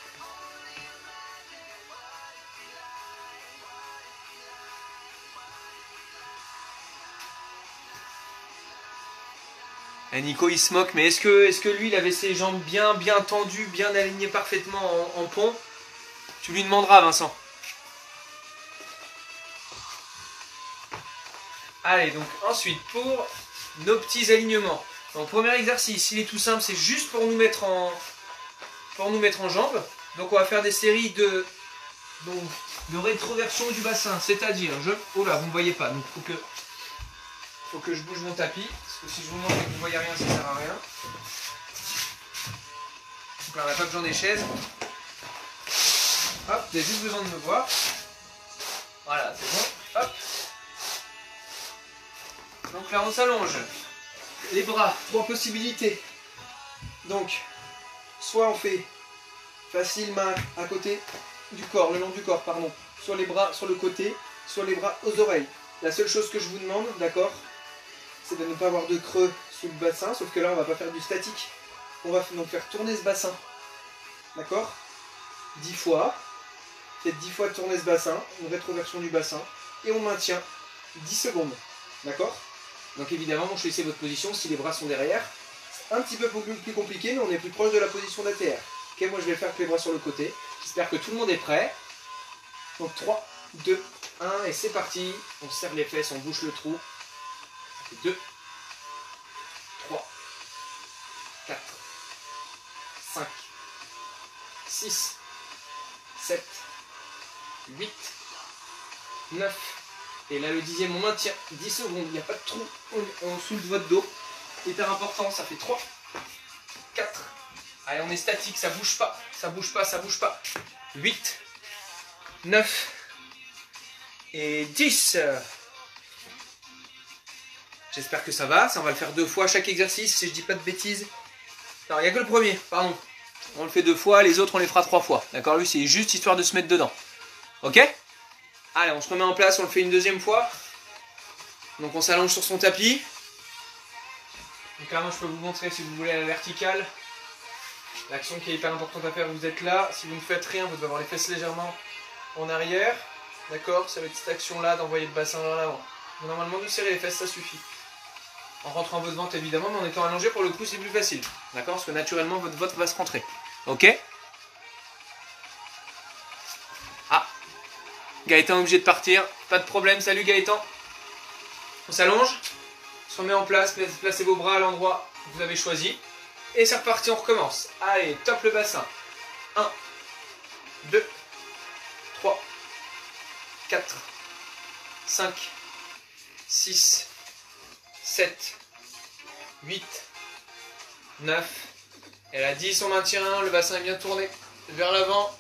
A: Et Nico il se moque, mais est-ce que, est-ce que lui il avait ses jambes bien bien tendues, bien alignées parfaitement en, en pont? Tu lui demanderas, Vincent. Allez, donc ensuite pour nos petits alignements. Donc premier exercice, il est tout simple, c'est juste pour nous mettre en pour nous mettre en jambes. Donc on va faire des séries de donc, de rétroversion du bassin, c'est-à-dire je oh là vous ne voyez pas, donc faut que faut que je bouge mon tapis parce que si je vous montre et que vous ne voyez rien, ça sert à rien. Donc là on n'a pas besoin des chaises. Hop, vous avez juste besoin de me voir. Voilà, c'est bon. Hop. Donc là on s'allonge. Les bras, trois possibilités. Donc, soit on fait facile main à côté, du corps, le long du corps, pardon. Soit les bras sur le côté, soit les bras aux oreilles. La seule chose que je vous demande, d'accord, c'est de ne pas avoir de creux sous le bassin, sauf que là on va pas faire du statique. On va donc faire tourner ce bassin, d'accord, dix fois. Faites dix fois tourner ce bassin, une rétroversion du bassin, et on maintient dix secondes, d'accord. Donc évidemment, vous choisissez votre position si les bras sont derrière. C'est un petit peu plus compliqué, mais on est plus proche de la position d'A T R. Ok, moi je vais le faire avec les bras sur le côté. J'espère que tout le monde est prêt. Donc trois, deux, un, et c'est parti. On serre les fesses, on bouche le trou. Ça fait deux, trois, quatre, cinq, six, sept, huit, neuf. Et là, le dixième, on maintient dix secondes. Il n'y a pas de trou. On, on soulève votre dos. Hyper important. Ça fait trois, quatre. Allez, on est statique. Ça bouge pas. Ça bouge pas. Ça bouge pas. huit, neuf et dix. J'espère que ça va. Ça, on va le faire deux fois chaque exercice. Si je dis pas de bêtises. Alors, il n'y a que le premier. Pardon. On le fait deux fois. Les autres, on les fera trois fois. D'accord? Lui, c'est juste histoire de se mettre dedans. Ok? Allez, on se remet en place, on le fait une deuxième fois. Donc on s'allonge sur son tapis. Donc là, moi je peux vous montrer si vous voulez à la verticale. L'action qui est hyper importante à faire, vous êtes là. Si vous ne faites rien, vous devez avoir les fesses légèrement en arrière. D'accord? Ça va être cette action-là d'envoyer le bassin vers l'avant. Normalement, de serrer les fesses, ça suffit. En rentrant votre ventre évidemment, mais en étant allongé, pour le coup, c'est plus facile. D'accord? Parce que naturellement, votre ventre va se rentrer. Ok? Gaëtan est obligé de partir, pas de problème, salut Gaëtan. On s'allonge, on se remet en place, placez vos bras à l'endroit que vous avez choisi. Et c'est reparti, on recommence. Allez, top le bassin. un, deux, trois, quatre, cinq, six, sept, huit, neuf. Et la dix, on maintient, le bassin est bien tourné vers l'avant.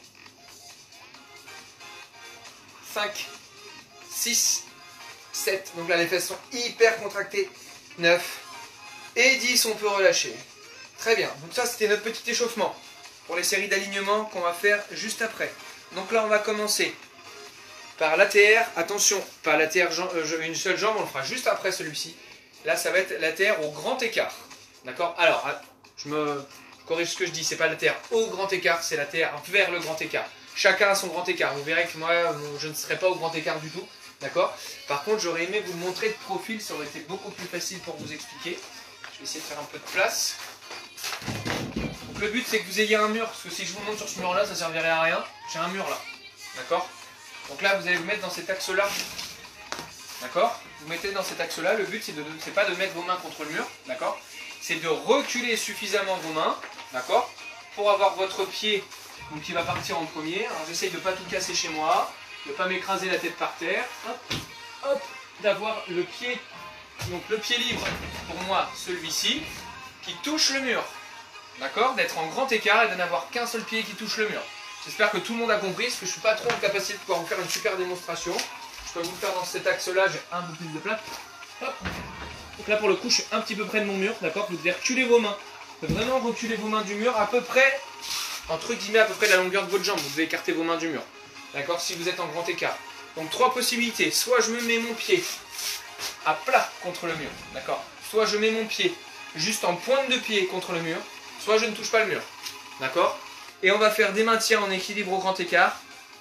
A: cinq, six, sept, donc là les fesses sont hyper contractées, neuf et dix, on peut relâcher. Très bien, donc ça c'était notre petit échauffement pour les séries d'alignement qu'on va faire juste après. Donc là on va commencer par l'A T R, attention, pas l'A T R euh, une seule jambe, on le fera juste après celui-ci. Là ça va être l'A T R au grand écart, d'accord? Alors, je me corrige ce que je dis, c'est pas l'A T R au grand écart, c'est l'A T R vers le grand écart. Chacun a son grand écart. Vous verrez que moi, je ne serai pas au grand écart du tout. D'accord? Par contre, j'aurais aimé vous le montrer de profil. Ça aurait été beaucoup plus facile pour vous expliquer. Je vais essayer de faire un peu de place. Donc, le but, c'est que vous ayez un mur. Parce que si je vous montre sur ce mur-là, ça ne servirait à rien. J'ai un mur là. D'accord? Donc là, vous allez vous mettre dans cet axe-là. D'accord? Vous mettez dans cet axe-là. Le but, c'est de, c'est pas de mettre vos mains contre le mur. D'accord? C'est de reculer suffisamment vos mains. D'accord? Pour avoir votre pied. Donc il va partir en premier. Alors j'essaye de ne pas tout casser chez moi, de ne pas m'écraser la tête par terre. Hop, hop, d'avoir le pied, donc le pied libre, pour moi celui-ci, qui touche le mur. D'accord? D'être en grand écart et de n'avoir qu'un seul pied qui touche le mur. J'espère que tout le monde a compris, parce que je ne suis pas trop en capacité de pouvoir vous faire une super démonstration. Je peux vous le faire dans cet axe-là, j'ai un peu plus de place. Hop. Donc là pour le coup je suis un petit peu près de mon mur, d'accord? Vous devez reculer vos mains. Vous devez vraiment reculer vos mains du mur à peu près. Entre guillemets à peu près de la longueur de votre jambe, vous devez écarter vos mains du mur. D'accord? Si vous êtes en grand écart. Donc trois possibilités. Soit je me mets mon pied à plat contre le mur. D'accord? Soit je mets mon pied juste en pointe de pied contre le mur. Soit je ne touche pas le mur. D'accord? Et on va faire des maintiens en équilibre au grand écart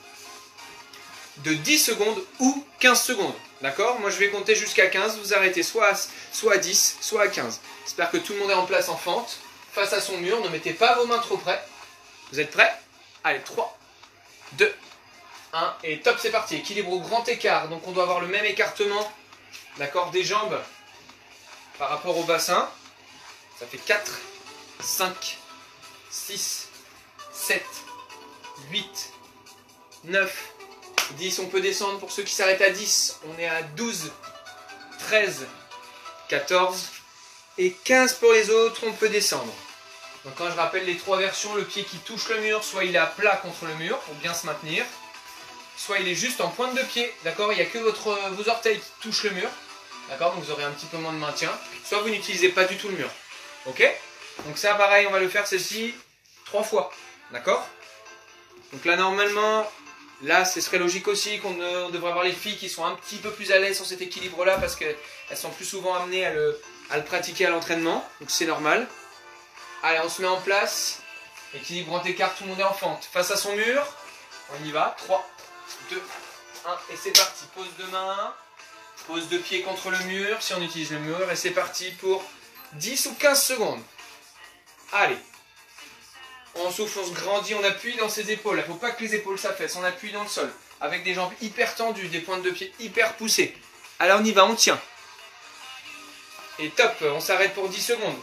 A: de dix secondes ou quinze secondes. D'accord? Moi je vais compter jusqu'à quinze. Vous arrêtez soit à, soit à dix, soit à quinze. J'espère que tout le monde est en place en fente. Face à son mur. Ne mettez pas vos mains trop près. Vous êtes prêts? Allez, trois, deux, un, et top, c'est parti. Équilibre au grand écart. Donc on doit avoir le même écartement, d'accord, des jambes par rapport au bassin. Ça fait quatre, cinq, six, sept, huit, neuf, dix. On peut descendre pour ceux qui s'arrêtent à dix. On est à douze, treize, quatorze et quinze pour les autres. On peut descendre. Donc quand je rappelle les trois versions, le pied qui touche le mur, soit il est à plat contre le mur pour bien se maintenir, soit il est juste en pointe de pied, d'accord? Il n'y a que votre, vos orteils qui touchent le mur, d'accord? Donc vous aurez un petit peu moins de maintien, soit vous n'utilisez pas du tout le mur, ok? Donc ça pareil, on va le faire celle-ci trois fois, d'accord? Donc là normalement, Là, ce serait logique aussi qu'on euh, devrait avoir les filles qui sont un petit peu plus à l'aise sur cet équilibre-là parce qu'elles sont plus souvent amenées à le, à le pratiquer à l'entraînement. Donc c'est normal. Allez, on se met en place. Équilibre grand écart, tout le monde est en fente. Face à son mur, on y va. trois, deux, un, et c'est parti. Pose de main, pose de pied contre le mur si on utilise le mur. Et c'est parti pour dix ou quinze secondes. Allez. On souffle, on se grandit, on appuie dans ses épaules. Il ne faut pas que les épaules s'affaissent. On appuie dans le sol. Avec des jambes hyper tendues, des pointes de pied hyper poussées. Alors on y va, on tient. Et top, on s'arrête pour dix secondes.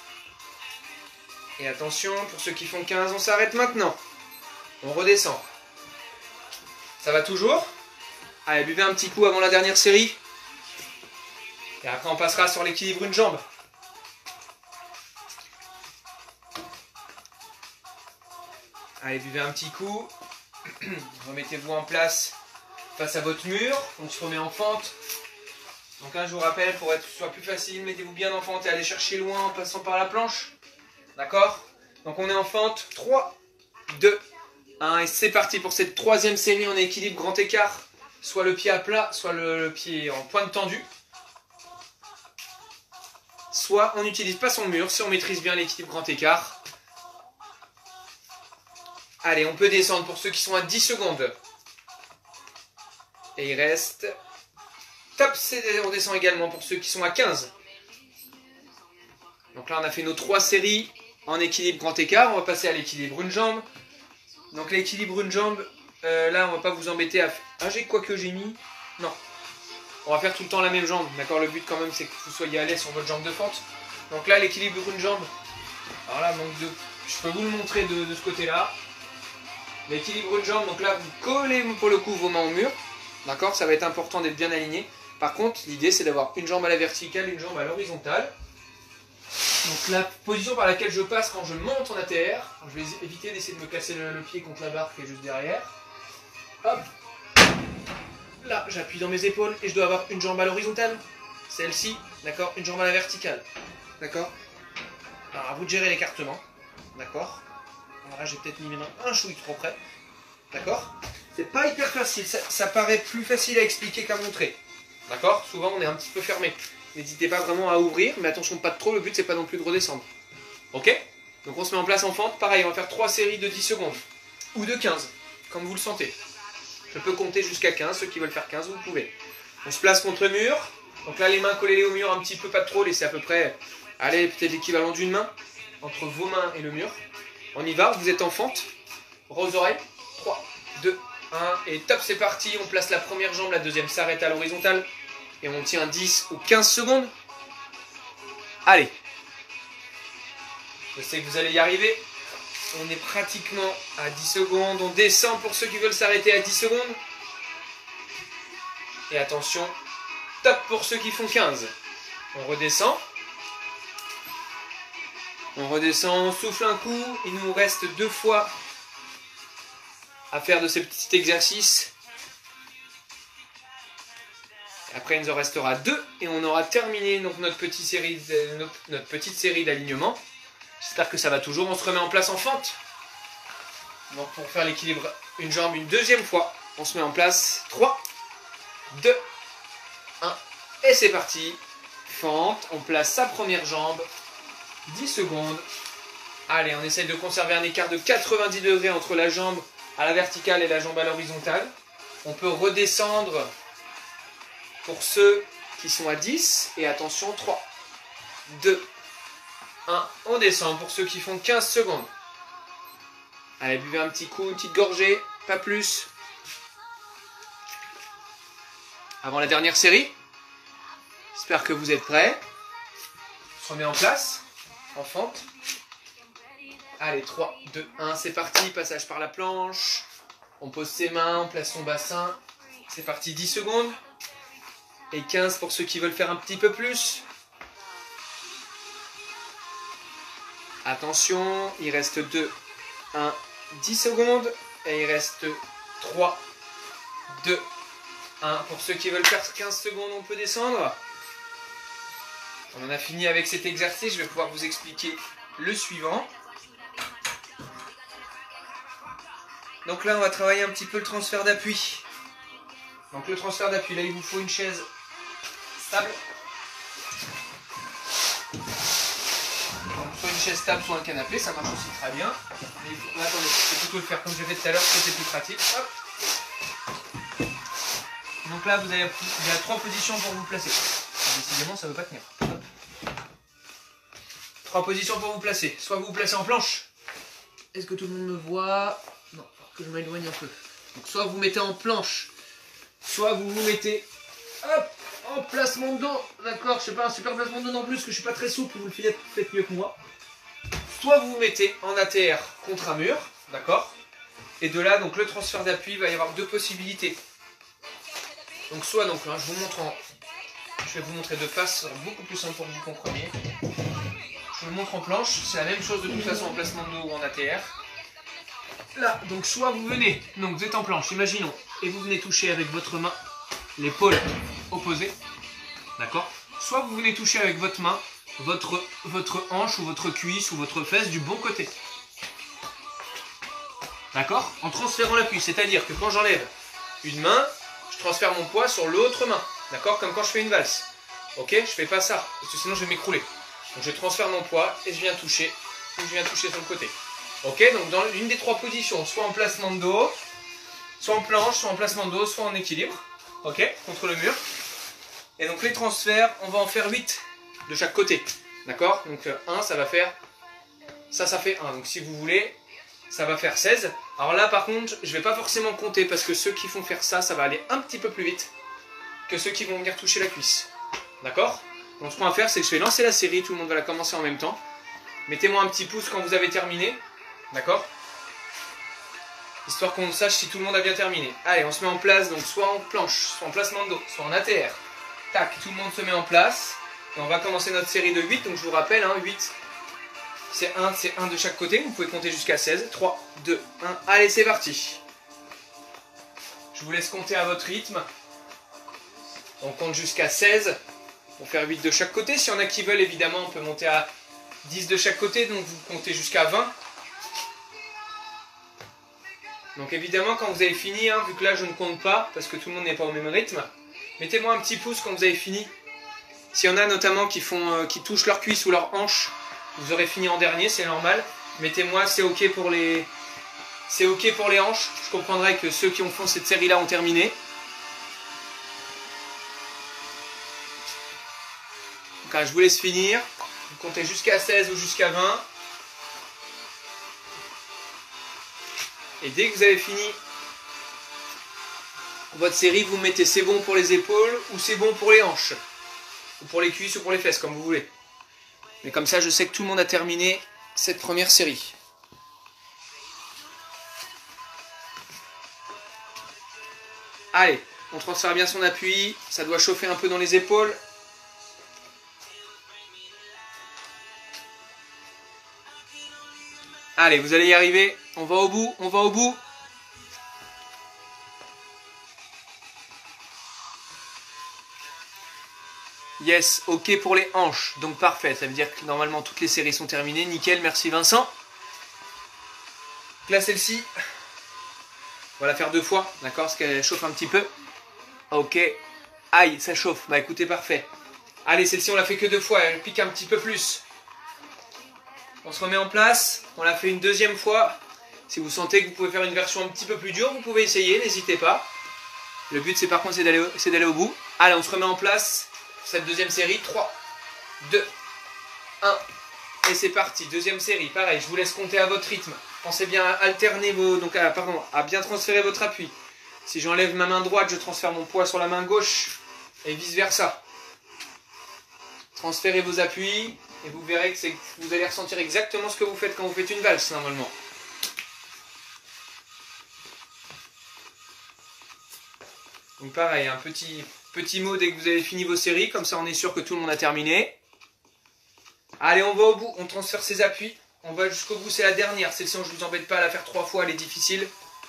A: Et attention, pour ceux qui font quinze, on s'arrête maintenant. On redescend. Ça va toujours? Allez, buvez un petit coup avant la dernière série. Et après, on passera sur l'équilibre une jambe. Allez, buvez un petit coup. Remettez-vous en place face à votre mur. On se remet en fente. Donc là, je vous rappelle, pour être que ce soit plus facile, mettez-vous bien en fente et allez chercher loin en passant par la planche. D'accord? Donc on est en fente. trois, deux, un. Et c'est parti pour cette troisième série en équilibre grand écart. Soit le pied à plat, soit le, le pied en pointe tendue. Soit on n'utilise pas son mur si on maîtrise bien l'équilibre grand écart. Allez, on peut descendre pour ceux qui sont à dix secondes. Et il reste... Top, on descend également pour ceux qui sont à quinze. Donc là, on a fait nos trois séries en équilibre grand écart. On va passer à l'équilibre une jambe. Donc l'équilibre une jambe, euh, là, on va pas vous embêter à... Ah, j'ai quoi que j'ai mis? Non. On va faire tout le temps la même jambe. D'accord, le but quand même, c'est que vous soyez à l'aise sur votre jambe de fente. Donc là, l'équilibre une jambe. Alors là, donc de... je peux vous le montrer de, de ce côté-là. L'équilibre une jambe, donc là vous collez pour le coup vos mains au mur, d'accord, ça va être important d'être bien aligné. Par contre, l'idée c'est d'avoir une jambe à la verticale, une jambe à l'horizontale. Donc la position par laquelle je passe quand je monte en A T R, je vais éviter d'essayer de me casser le, le pied contre la barre qui est juste derrière. Hop, là j'appuie dans mes épaules et je dois avoir une jambe à l'horizontale, celle-ci, d'accord, une jambe à la verticale, d'accord. Alors à vous de gérer l'écartement, d'accord. Alors là, j'ai peut-être mis mes mains un chouï trop près. D'accord? C'est pas hyper facile. Ça, ça paraît plus facile à expliquer qu'à montrer. D'accord? Souvent, on est un petit peu fermé. N'hésitez pas vraiment à ouvrir, mais attention pas de trop. Le but, c'est pas non plus de redescendre. Ok? Donc, on se met en place en fente. Pareil, on va faire trois séries de dix secondes. Ou de quinze, comme vous le sentez. Je peux compter jusqu'à quinze. Ceux qui veulent faire quinze, vous pouvez. On se place contre le mur. Donc là, les mains collées au mur un petit peu, pas trop. Laissez à peu près, allez, peut-être l'équivalent d'une main entre vos mains et le mur. On y va, vous êtes en fente, bras aux oreilles, trois, deux, un, et top, c'est parti, on place la première jambe, la deuxième s'arrête à l'horizontale, et on tient dix ou quinze secondes. Allez, je sais que vous allez y arriver, on est pratiquement à dix secondes, on descend pour ceux qui veulent s'arrêter à dix secondes, et attention, top pour ceux qui font quinze, on redescend. On redescend, on souffle un coup, il nous reste deux fois à faire de ces petits exercices. Après, il nous en restera deux et on aura terminé donc, notre, petite série de, notre, notre petite série d'alignements. J'espère que ça va toujours. On se remet en place en fente. Donc pour faire l'équilibre, une jambe une deuxième fois, on se met en place. trois, deux, un, et c'est parti. Fente, on place sa première jambe. dix secondes. Allez, on essaye de conserver un écart de quatre-vingt-dix degrés entre la jambe à la verticale et la jambe à l'horizontale. On peut redescendre pour ceux qui sont à dix. Et attention, trois, deux, un. On descend pour ceux qui font quinze secondes. Allez, buvez un petit coup, une petite gorgée, pas plus. Avant la dernière série. J'espère que vous êtes prêts. On se remet en place. En fente. Allez, trois, deux, un, c'est parti. Passage par la planche. On pose ses mains, on place son bassin. C'est parti, dix secondes. Et quinze pour ceux qui veulent faire un petit peu plus. Attention, il reste deux, un, dix secondes. Et il reste trois, deux, un. Pour ceux qui veulent faire quinze secondes, on peut descendre. On en a fini avec cet exercice, je vais pouvoir vous expliquer le suivant. Donc là, on va travailler un petit peu le transfert d'appui. Donc le transfert d'appui, là, il vous faut une chaise stable. Donc, soit une chaise stable, soit un canapé, ça marche aussi très bien. Mais il faut... Attendez, je vais plutôt le faire comme j'ai fait tout à l'heure, c'était plus pratique. Hop. Donc là, vous avez, vous avez trois positions pour vous placer. Décidément, ça ne veut pas tenir. Hop. Trois positions pour vous placer. Soit vous vous placez en planche. Est-ce que tout le monde me voit? Non, il faut que je m'éloigne un peu. Donc soit vous mettez en planche, soit vous vous mettez hop, en placement de dos. D'accord, je sais pas, un super placement de dos non plus, parce que je suis pas très souple, vous le faites, faites mieux que moi. Soit vous vous mettez en A T R contre un mur, d'accord. Et de là, donc le transfert d'appui, il va y avoir deux possibilités. Donc soit, donc là, je vous montre en... Je vais vous montrer de face, ça sera beaucoup plus simple pour que vous compreniez. Je vous le montre en planche, c'est la même chose de toute façon en placement de dos ou en A T R. Là, donc soit vous venez, donc vous êtes en planche, imaginons, et vous venez toucher avec votre main l'épaule opposée, d'accord. Soit vous venez toucher avec votre main votre, votre hanche ou votre cuisse ou votre fesse du bon côté. D'accord. En transférant l'appui, c'est-à-dire que quand j'enlève une main, je transfère mon poids sur l'autre main. D'accord. Comme quand je fais une valse. Ok. Je fais pas ça, parce que sinon je vais m'écrouler. Donc je transfère mon poids et je viens toucher, ou je viens toucher sur le côté. Ok. Donc dans l'une des trois positions, soit en placement de dos, soit en planche, soit en placement de dos, soit en équilibre. Ok. Contre le mur. Et donc les transferts, on va en faire huit de chaque côté. D'accord. Donc un, ça va faire... Ça, ça fait un. Donc si vous voulez... Ça va faire seize. Alors là, par contre, je ne vais pas forcément compter parce que ceux qui font faire ça, ça va aller un petit peu plus vite que ceux qui vont venir toucher la cuisse. D'accord? Donc ce qu'on va faire, c'est que je vais lancer la série. Tout le monde va la commencer en même temps. Mettez-moi un petit pouce quand vous avez terminé. D'accord? Histoire qu'on sache si tout le monde a bien terminé. Allez, on se met en place. Donc soit en planche, soit en placement de dos, soit en A T R. Tac, tout le monde se met en place. Et on va commencer notre série de huit. Donc je vous rappelle, hein, huit. C'est un, c'est un de chaque côté, vous pouvez compter jusqu'à seize. trois, deux, un, allez c'est parti. Je vous laisse compter à votre rythme. On compte jusqu'à seize pour faire huit de chaque côté. Si y en a qui veulent, évidemment, on peut monter à dix de chaque côté, donc vous comptez jusqu'à vingt. Donc évidemment, quand vous avez fini, hein, vu que là je ne compte pas, parce que tout le monde n'est pas au même rythme, mettez-moi un petit pouce quand vous avez fini. S'il y en a notamment qui, font, euh, qui touchent leur cuisse ou leur hanche, vous aurez fini en dernier, c'est normal. Mettez-moi, c'est ok pour les... C'est ok pour les hanches. Je comprendrai que ceux qui ont fait cette série-là ont terminé. Donc là, je vous laisse finir. Vous comptez jusqu'à seize ou jusqu'à vingt. Et dès que vous avez fini votre série, vous mettez c'est bon pour les épaules ou c'est bon pour les hanches. Ou pour les cuisses ou pour les fesses, comme vous voulez. Mais comme ça, je sais que tout le monde a terminé cette première série. Allez, on transfère bien son appui. Ça doit chauffer un peu dans les épaules. Allez, vous allez y arriver. On va au bout, on va au bout. Yes, ok pour les hanches, donc parfait, ça veut dire que normalement toutes les séries sont terminées, nickel, merci Vincent. Donc là celle-ci, on va la faire deux fois, d'accord, parce qu'elle chauffe un petit peu. Ok, aïe, ça chauffe, bah écoutez, parfait. Allez, celle-ci on la fait que deux fois, elle pique un petit peu plus. On se remet en place, on la fait une deuxième fois. Si vous sentez que vous pouvez faire une version un petit peu plus dure, vous pouvez essayer, n'hésitez pas. Le but c'est par contre c'est d'aller c'est d'aller au bout. Allez, on se remet en place. Cette deuxième série, trois, deux, un, et c'est parti, deuxième série, pareil, je vous laisse compter à votre rythme, pensez bien à alterner vos, donc à, pardon, à bien transférer votre appui. Si j'enlève ma main droite, je transfère mon poids sur la main gauche, et vice versa. Transférez vos appuis, et vous verrez que vous allez ressentir exactement ce que vous faites quand vous faites une valse, normalement. Donc pareil, un petit... Petit mot dès que vous avez fini vos séries, comme ça on est sûr que tout le monde a terminé. Allez, on va au bout, on transfère ses appuis. On va jusqu'au bout, c'est la dernière. Celle-ci, je ne vous embête pas à la faire trois fois, elle est difficile.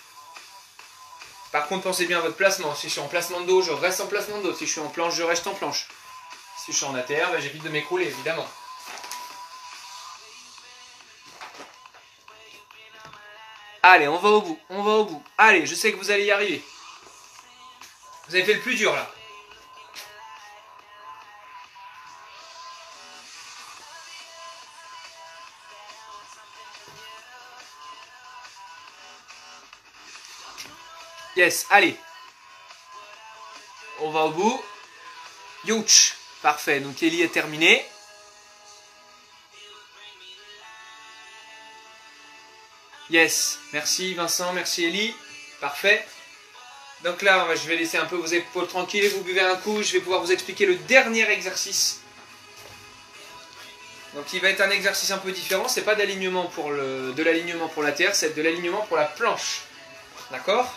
A: Par contre, pensez bien à votre placement. Si je suis en placement de dos, je reste en placement de dos. Si je suis en planche, je reste en planche. Si je suis en A T R, ben, j'évite de m'écrouler, évidemment. Allez, on va au bout, on va au bout. Allez, je sais que vous allez y arriver. Vous avez fait le plus dur là. Yes, allez. On va au bout. Youch. Parfait, donc Ellie est terminée. Yes, merci Vincent, merci Ellie. Parfait. Donc là, je vais laisser un peu vos épaules tranquilles, vous buvez un coup, je vais pouvoir vous expliquer le dernier exercice. Donc il va être un exercice un peu différent, c'est pas d'alignement pour le, de l'alignement pour la terre, c'est de l'alignement pour la planche. D'accord?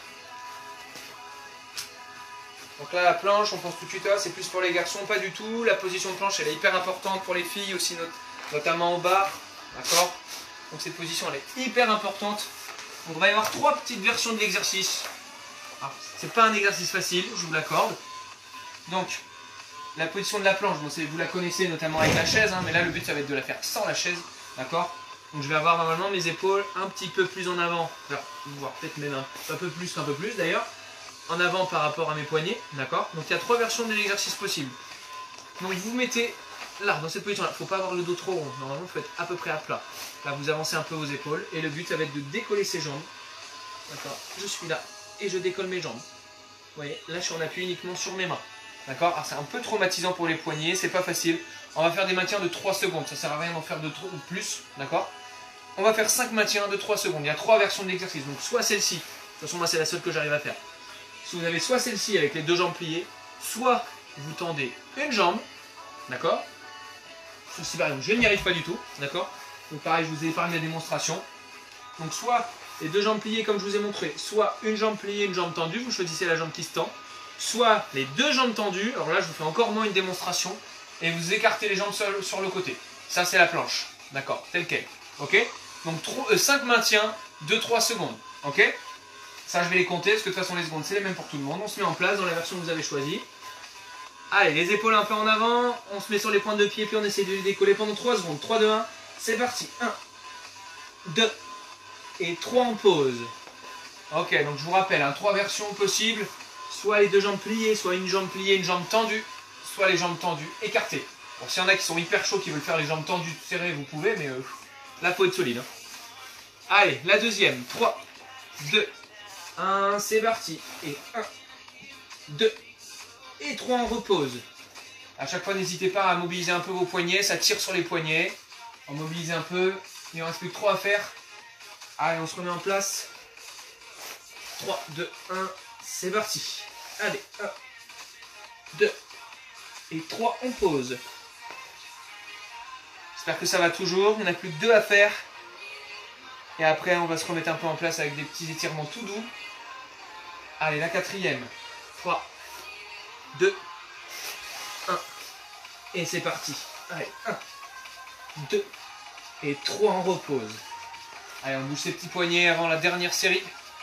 A: Donc là, la planche, on pense tout de suite, ah, c'est plus pour les garçons, pas du tout. La position de planche, elle est hyper importante pour les filles aussi, not notamment au bar. D'accord? Donc cette position, elle est hyper importante. Donc il va y avoir trois petites versions de l'exercice. C'est pas un exercice facile, je vous l'accorde. Donc, la position de la planche, bon, vous la connaissez notamment avec la chaise, hein, mais là le but ça va être de la faire sans la chaise. D'accord? Donc je vais avoir normalement mes épaules un petit peu plus en avant, voire peut-être même un, un peu plus qu'un peu plus d'ailleurs. En avant par rapport à mes poignets, d'accord? Donc il y a trois versions de l'exercice possible. Donc vous mettez là, dans cette position-là, il ne faut pas avoir le dos trop rond, normalement il faut être à peu près à plat. Là vous avancez un peu vos épaules, et le but ça va être de décoller ses jambes. D'accord? Je suis là, et je décolle mes jambes. Vous voyez, là je suis en appui uniquement sur mes mains. D'accord? Alors c'est un peu traumatisant pour les poignets, c'est pas facile. On va faire des maintiens de trois secondes, ça sert à rien d'en faire de trop ou plus, d'accord? On va faire cinq maintiens de trois secondes, il y a trois versions de l'exercice, donc soit celle-ci, de toute façon moi c'est la seule que j'arrive à faire. Si vous avez soit celle-ci avec les deux jambes pliées, soit vous tendez une jambe, d'accord? Ceci par exemple, je n'y arrive pas du tout, d'accord? Donc pareil, je vous épargne la démonstration. Donc soit les deux jambes pliées comme je vous ai montré, soit une jambe pliée, une jambe tendue, vous choisissez la jambe qui se tend, soit les deux jambes tendues, alors là je vous fais encore moins une démonstration, et vous écartez les jambes sur, sur le côté. Ça c'est la planche, d'accord, tel quel, ok? Donc cinq maintiens de trois secondes, ok? Ça je vais les compter, parce que de toute façon les secondes c'est les mêmes pour tout le monde. On se met en place dans la version que vous avez choisie. Allez, les épaules un peu en avant, on se met sur les pointes de pied, puis on essaie de les décoller pendant trois secondes. trois, deux, un, c'est parti. un, deux et trois en pause. Ok, donc je vous rappelle, hein, trois versions possibles. Soit les deux jambes pliées, soit une jambe pliée, une jambe tendue, soit les jambes tendues, écartées. Bon, s'il y en a qui sont hyper chauds, qui veulent faire les jambes tendues serrées, vous pouvez, mais euh, là, il faut être solide. Hein. Allez, la deuxième. trois, deux, un, c'est parti. Et un, deux et trois, on repose. À chaque fois, n'hésitez pas à mobiliser un peu vos poignets, ça tire sur les poignets. On mobilise un peu. Il en reste plus que trois à faire. Allez, on se remet en place. trois, deux, un, c'est parti. Allez, un, deux et trois, on pose. J'espère que ça va toujours. Il n'y en a plus que deux à faire. Et après, on va se remettre un peu en place avec des petits étirements tout doux. Allez, la quatrième. trois, deux, un. Et c'est parti. Allez, un, deux et trois, on repose. Allez, on bouge ses petits poignets avant la dernière série.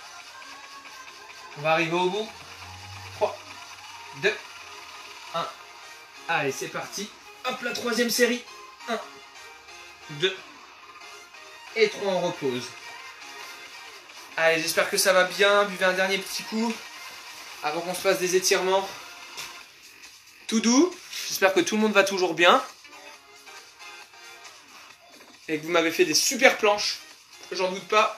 A: On va arriver au bout. trois, deux, un. Allez, c'est parti. Hop, la troisième série. un, deux et trois, on repose. Allez, j'espère que ça va bien. Buvez un dernier petit coup avant qu'on se fasse des étirements. Tout doux. J'espère que tout le monde va toujours bien. Et que vous m'avez fait des super planches. J'en doute pas.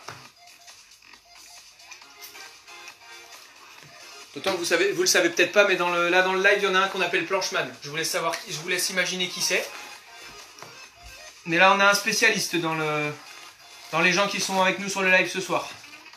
A: D'autant que vous savez, vous le savez peut-être pas, mais dans le, là dans le live, il y en a un qu'on appelle Plancheman. Je vous laisse savoir, je vous laisse imaginer qui c'est. Mais là, on a un spécialiste dans le, dans les gens qui sont avec nous sur le live ce soir.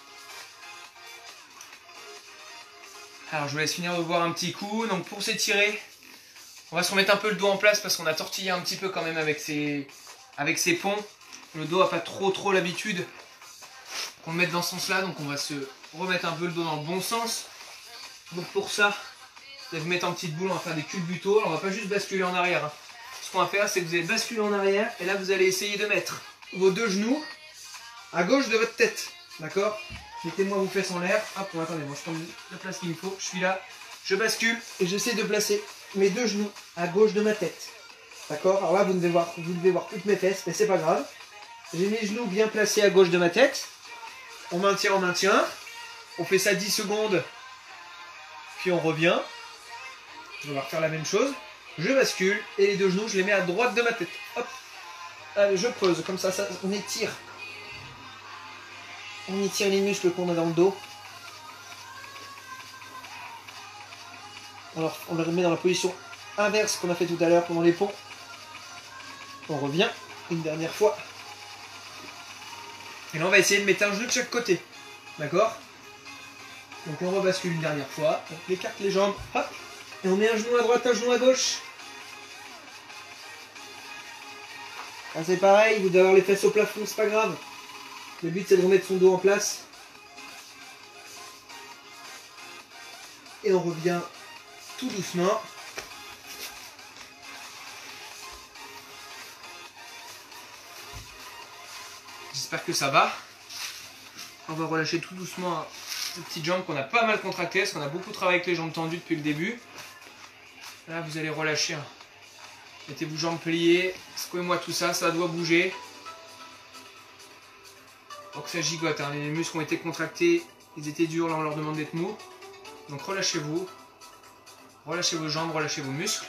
A: Alors, je vous laisse finir de boire un petit coup. Donc, pour s'étirer, on va se remettre un peu le dos en place parce qu'on a tortillé un petit peu quand même avec ces, avec ces ponts. Le dos n'a pas trop trop l'habitude qu'on le mette dans ce sens-là, donc on va se remettre un peu le dos dans le bon sens. Donc pour ça, vous allez vous mettre en petite boule, on va faire des culbutos. Alors on va pas juste basculer en arrière. Hein. Ce qu'on va faire, c'est que vous allez basculer en arrière et là vous allez essayer de mettre vos deux genoux à gauche de votre tête. D'accord? Mettez-moi vos fesses en l'air. Hop, bon, attendez, moi je prends la place qu'il me faut. Je suis là, je bascule et j'essaie de placer mes deux genoux à gauche de ma tête. D'accord? Alors là, vous devez voir, vous devez voir toutes mes fesses, mais c'est pas grave. J'ai mes genoux bien placés à gauche de ma tête. On maintient, on maintient. On fait ça dix secondes. Puis on revient. On va refaire la même chose. Je bascule et les deux genoux, je les mets à droite de ma tête. Hop. Allez, je creuse. Comme ça, ça on étire. On étire les muscles qu'on a dans le dos. Alors, on le remet dans la position inverse qu'on a fait tout à l'heure pendant les ponts. On revient une dernière fois. Et là, on va essayer de mettre un genou de chaque côté. D'accord? Donc, on rebascule une dernière fois. On écarte les jambes. Hop. Et on met un genou à droite, un genou à gauche. Ah, c'est pareil, vous devez avoir les fesses au plafond, c'est pas grave. Le but, c'est de remettre son dos en place. Et on revient tout doucement. J'espère que ça va. On va relâcher tout doucement ces petites jambes qu'on a pas mal contractées, parce qu'on a beaucoup travaillé avec les jambes tendues depuis le début. Là, vous allez relâcher. Mettez vos jambes pliées, secouez-moi tout ça, ça doit bouger. Pour que ça gigote, hein. Les muscles ont été contractés, ils étaient durs, là on leur demande d'être mous. Donc relâchez-vous, relâchez vos jambes, relâchez vos muscles.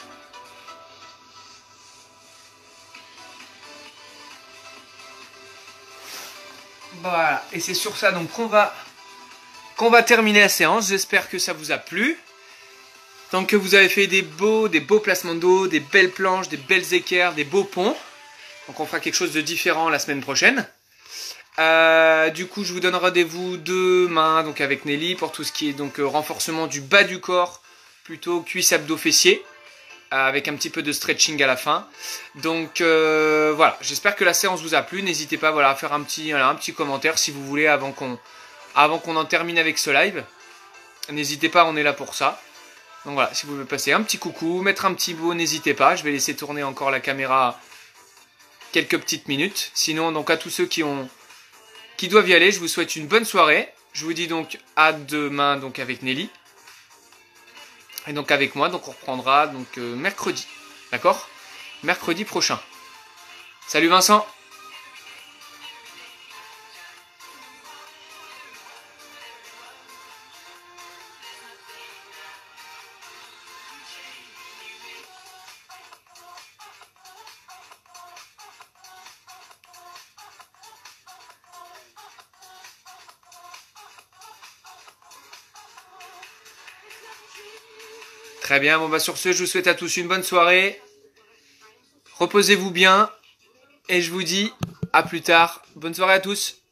A: Voilà, et c'est sur ça donc qu'on va, qu'on va terminer la séance. J'espère que ça vous a plu. Tant que vous avez fait des beaux, des beaux placements de dos, des belles planches, des belles équerres, des beaux ponts. Donc on fera quelque chose de différent la semaine prochaine. Euh, du coup, je vous donne rendez-vous demain donc avec Nelly pour tout ce qui est donc euh, renforcement du bas du corps, plutôt cuisse, abdos, fessiers, euh, avec un petit peu de stretching à la fin. Donc euh, voilà, j'espère que la séance vous a plu. N'hésitez pas voilà, à faire un petit, voilà, un petit commentaire si vous voulez avant qu'on avant qu'on en termine avec ce live. N'hésitez pas, on est là pour ça. Donc voilà, si vous voulez passer un petit coucou, mettre un petit mot, n'hésitez pas. Je vais laisser tourner encore la caméra quelques petites minutes. Sinon, donc à tous ceux qui ont qui doivent y aller, je vous souhaite une bonne soirée. Je vous dis donc à demain donc avec Nelly. Et donc avec moi, donc on reprendra donc euh, mercredi. D'accord? Mercredi prochain. Salut Vincent! Très bien, bon bah sur ce, je vous souhaite à tous une bonne soirée. Reposez-vous bien. Et je vous dis à plus tard. Bonne soirée à tous.